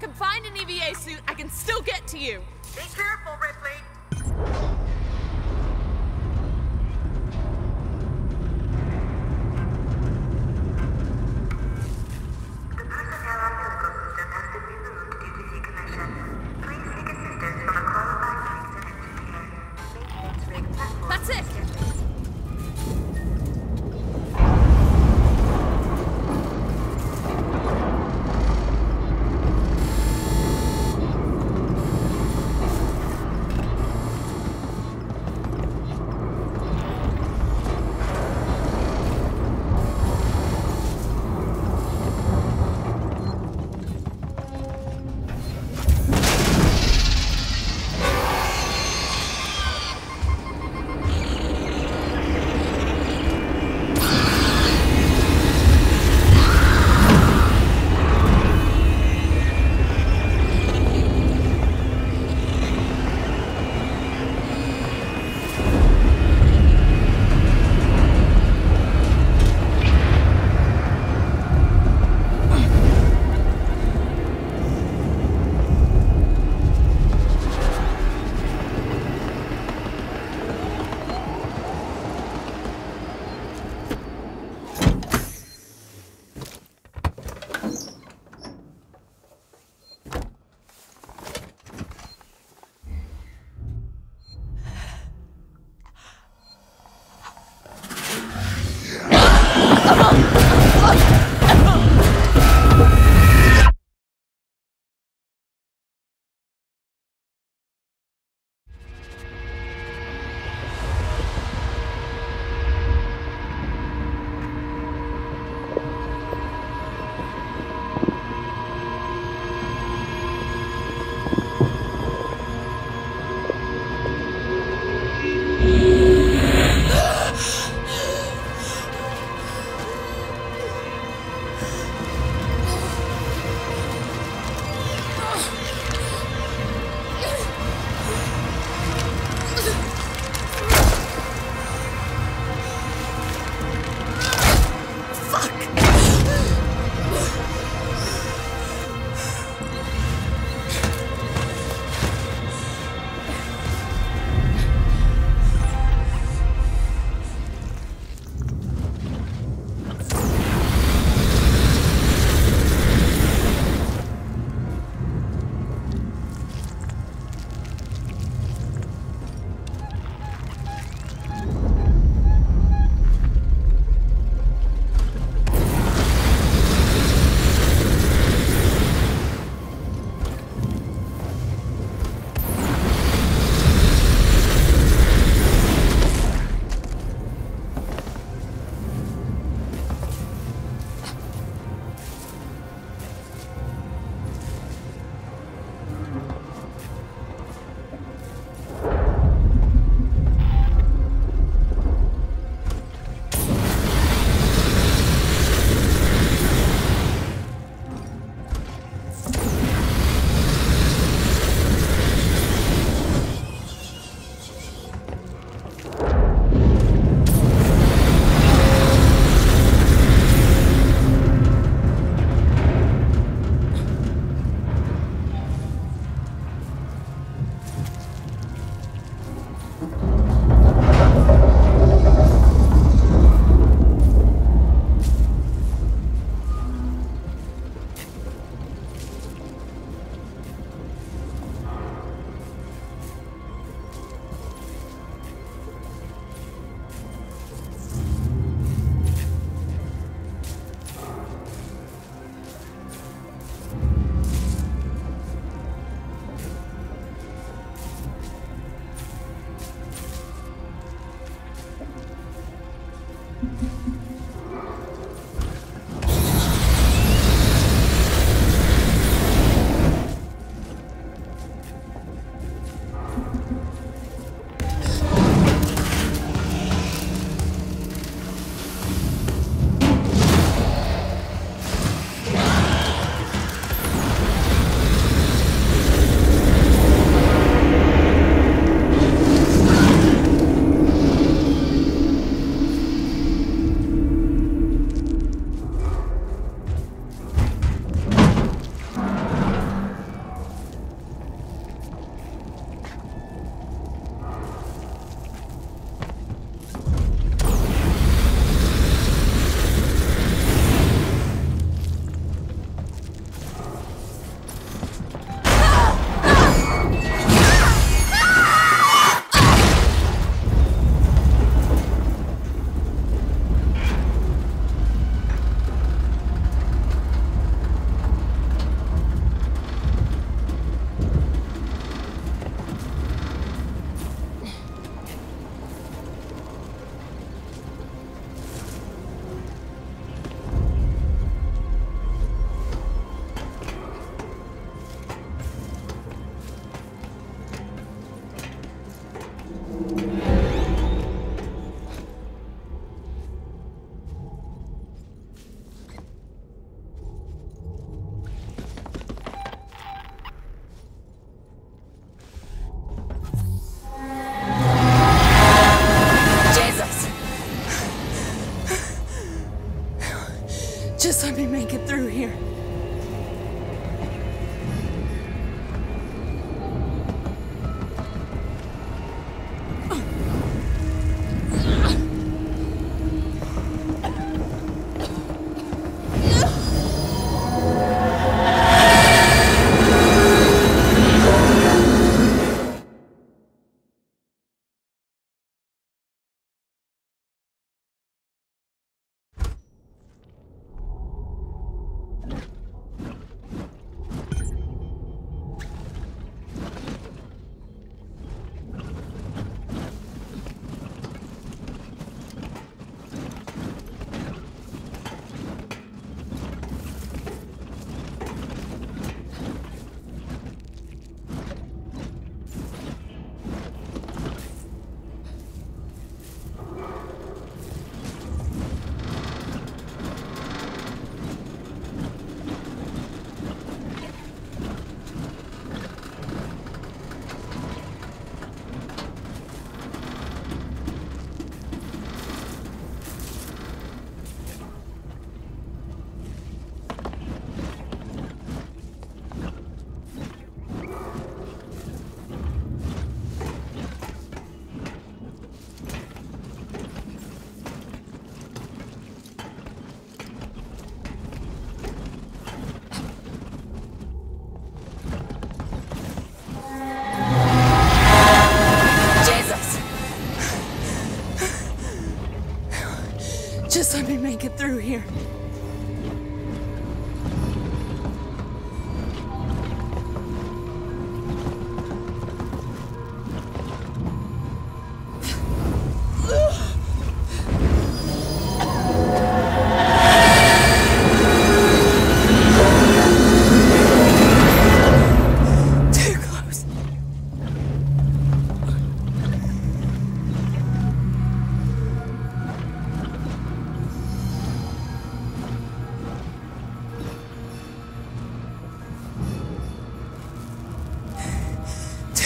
Speaker 15: can find an EVA suit, I can still get to you.
Speaker 1: Be careful, Ripley. The personnel umbilical system has been removed due to decommission. Please seek assistance from a qualified Kingston engineer. Maintenance rig platform.
Speaker 15: That's it!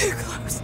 Speaker 2: Too close.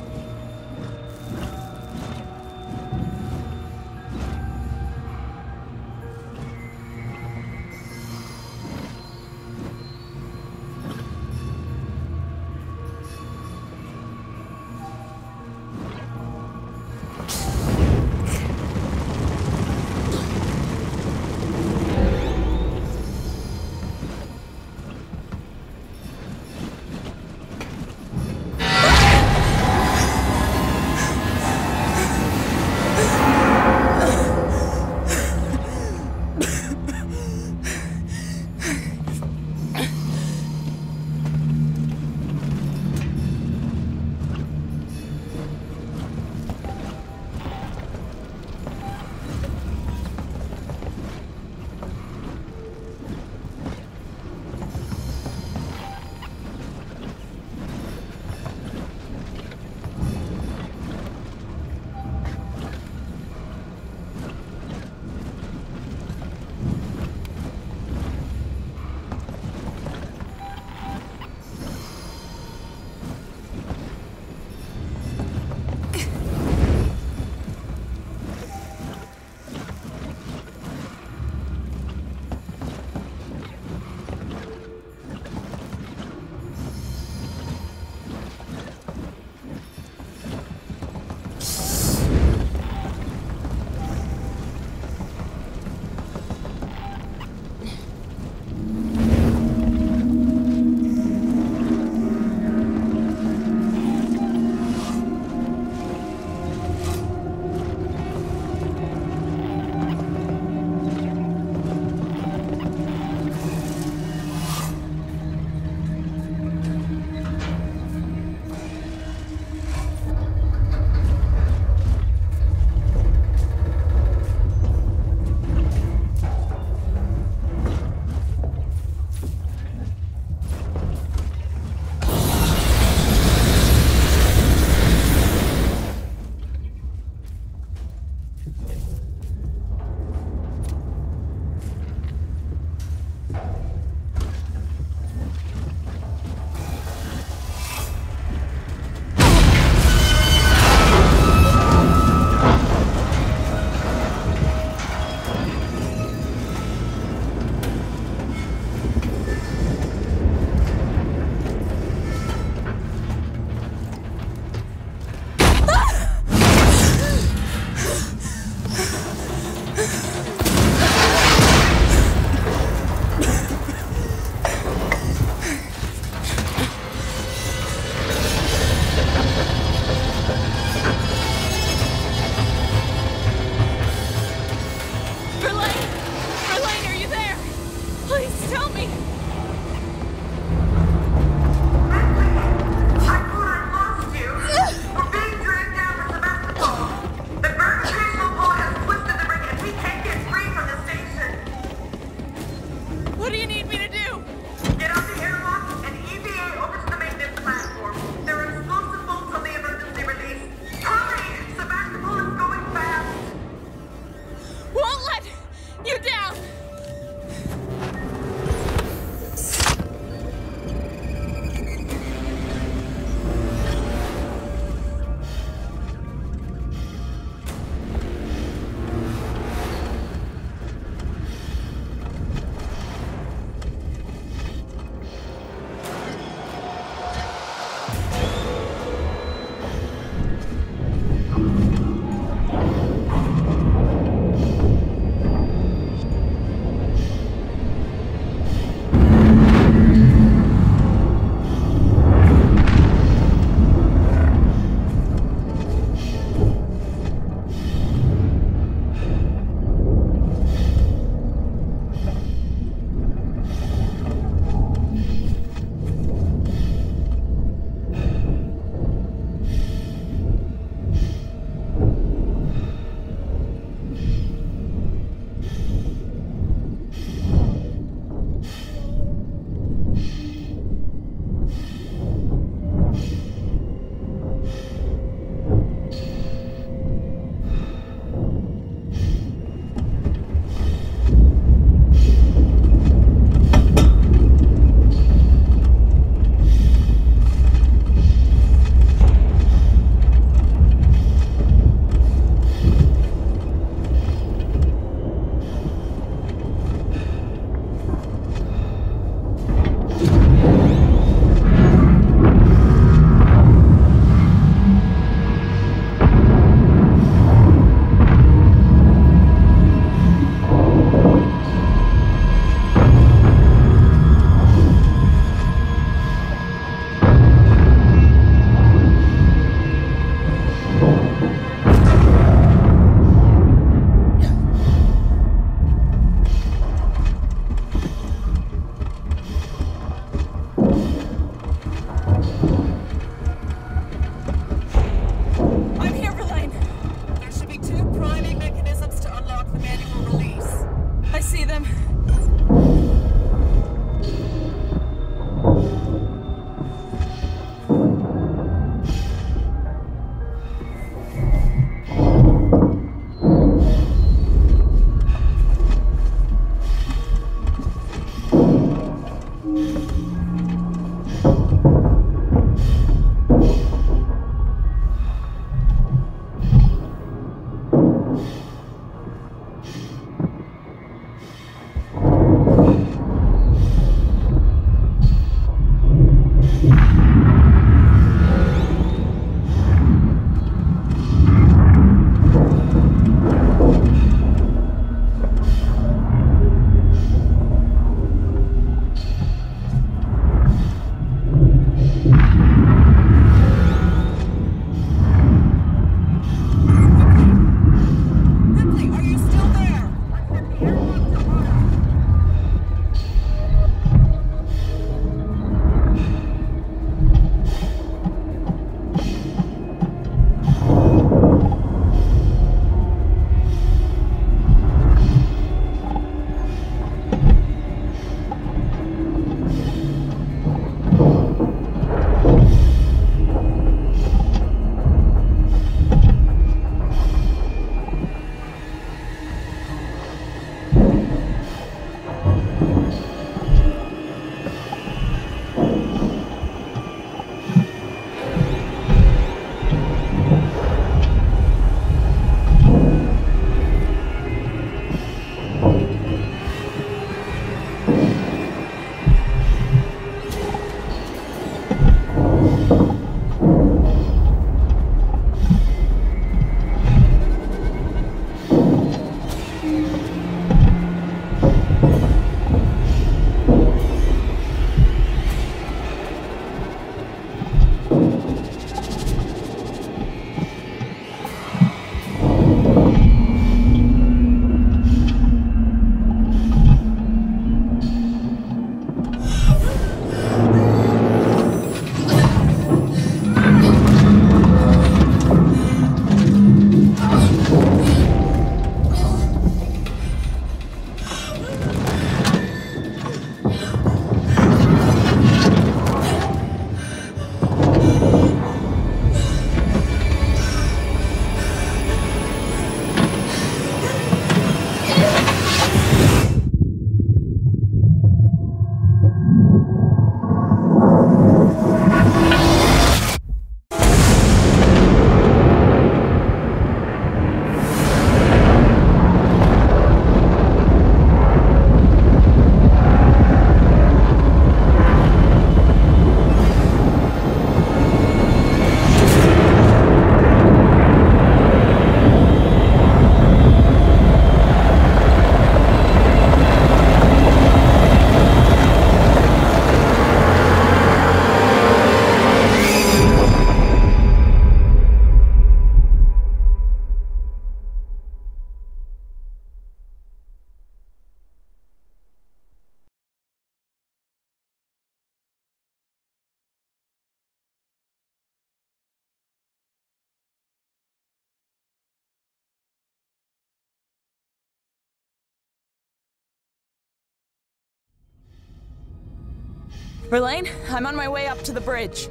Speaker 2: Verlaine, I'm on my way up to the bridge.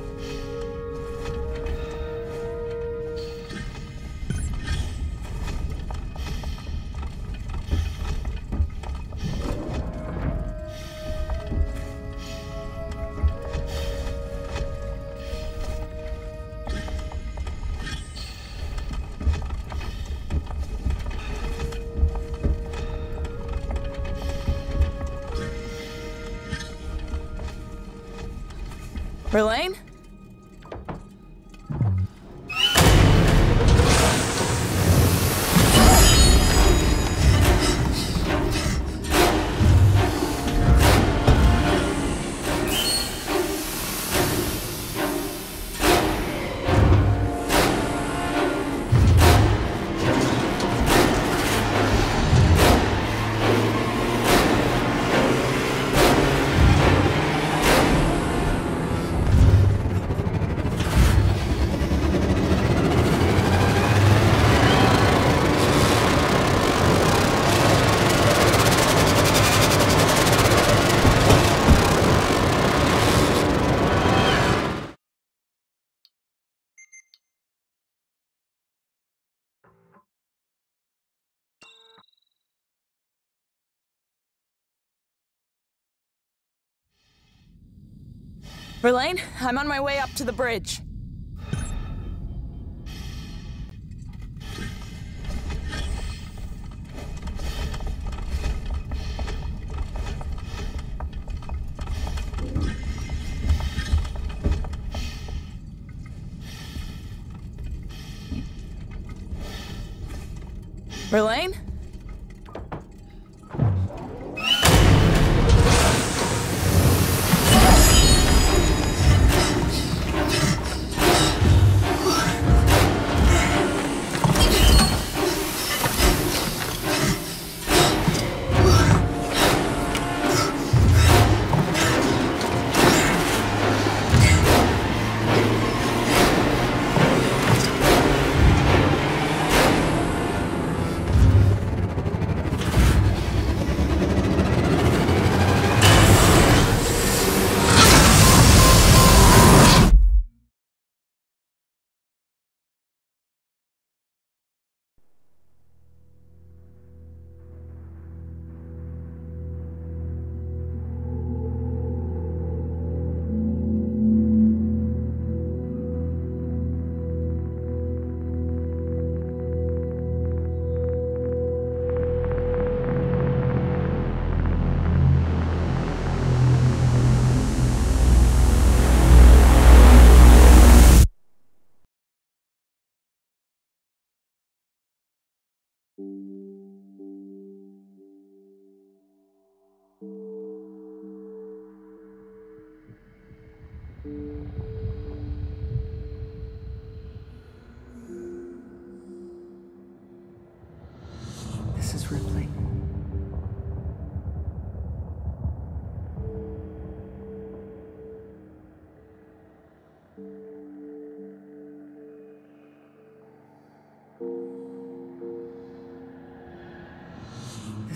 Speaker 2: Verlaine? Verlaine, I'm on my way up to the bridge. Verlaine?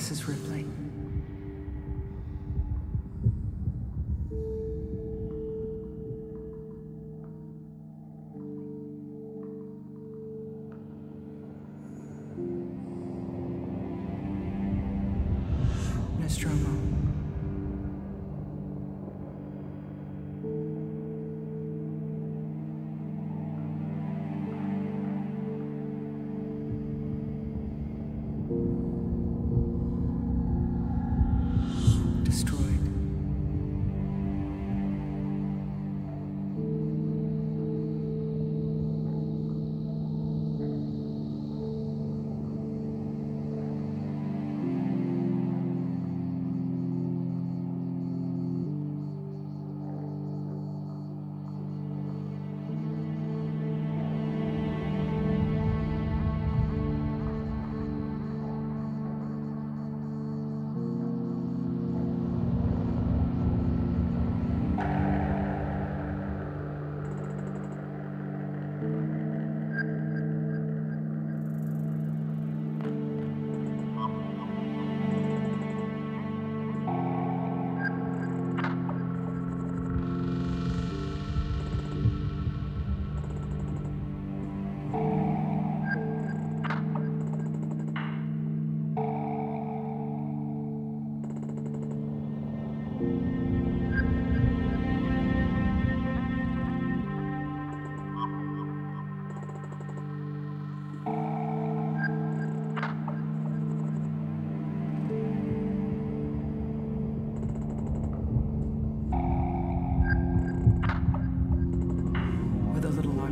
Speaker 10: This is Ripley. Nostromo. Destroyed. With a little luck.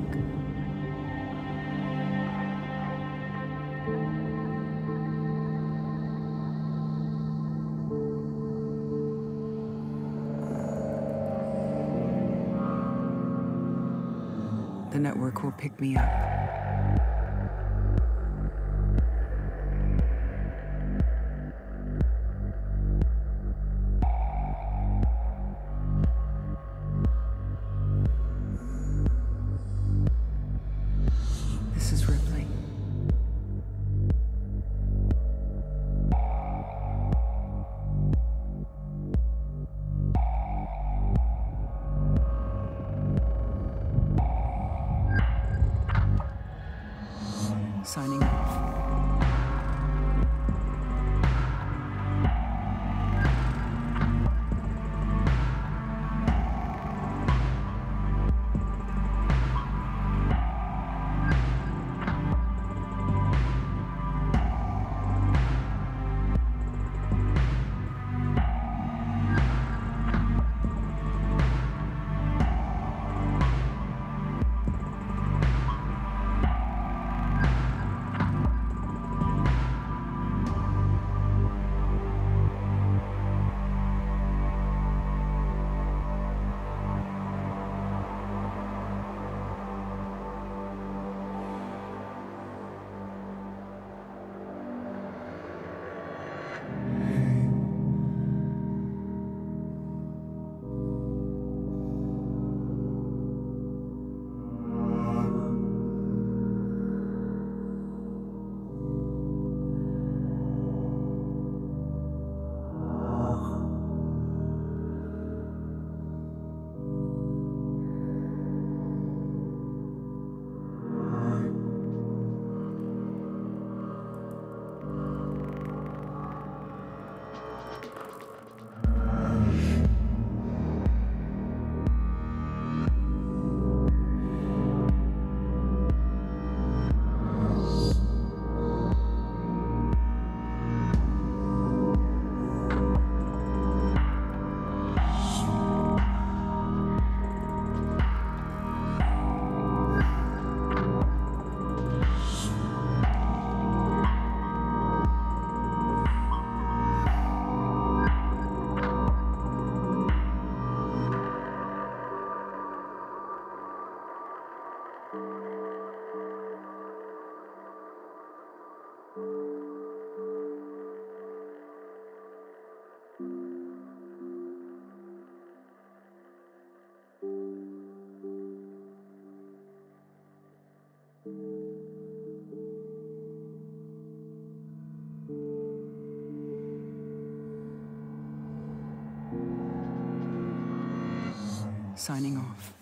Speaker 10: The network will pick me up. This is Ripley. Signing off. signing off.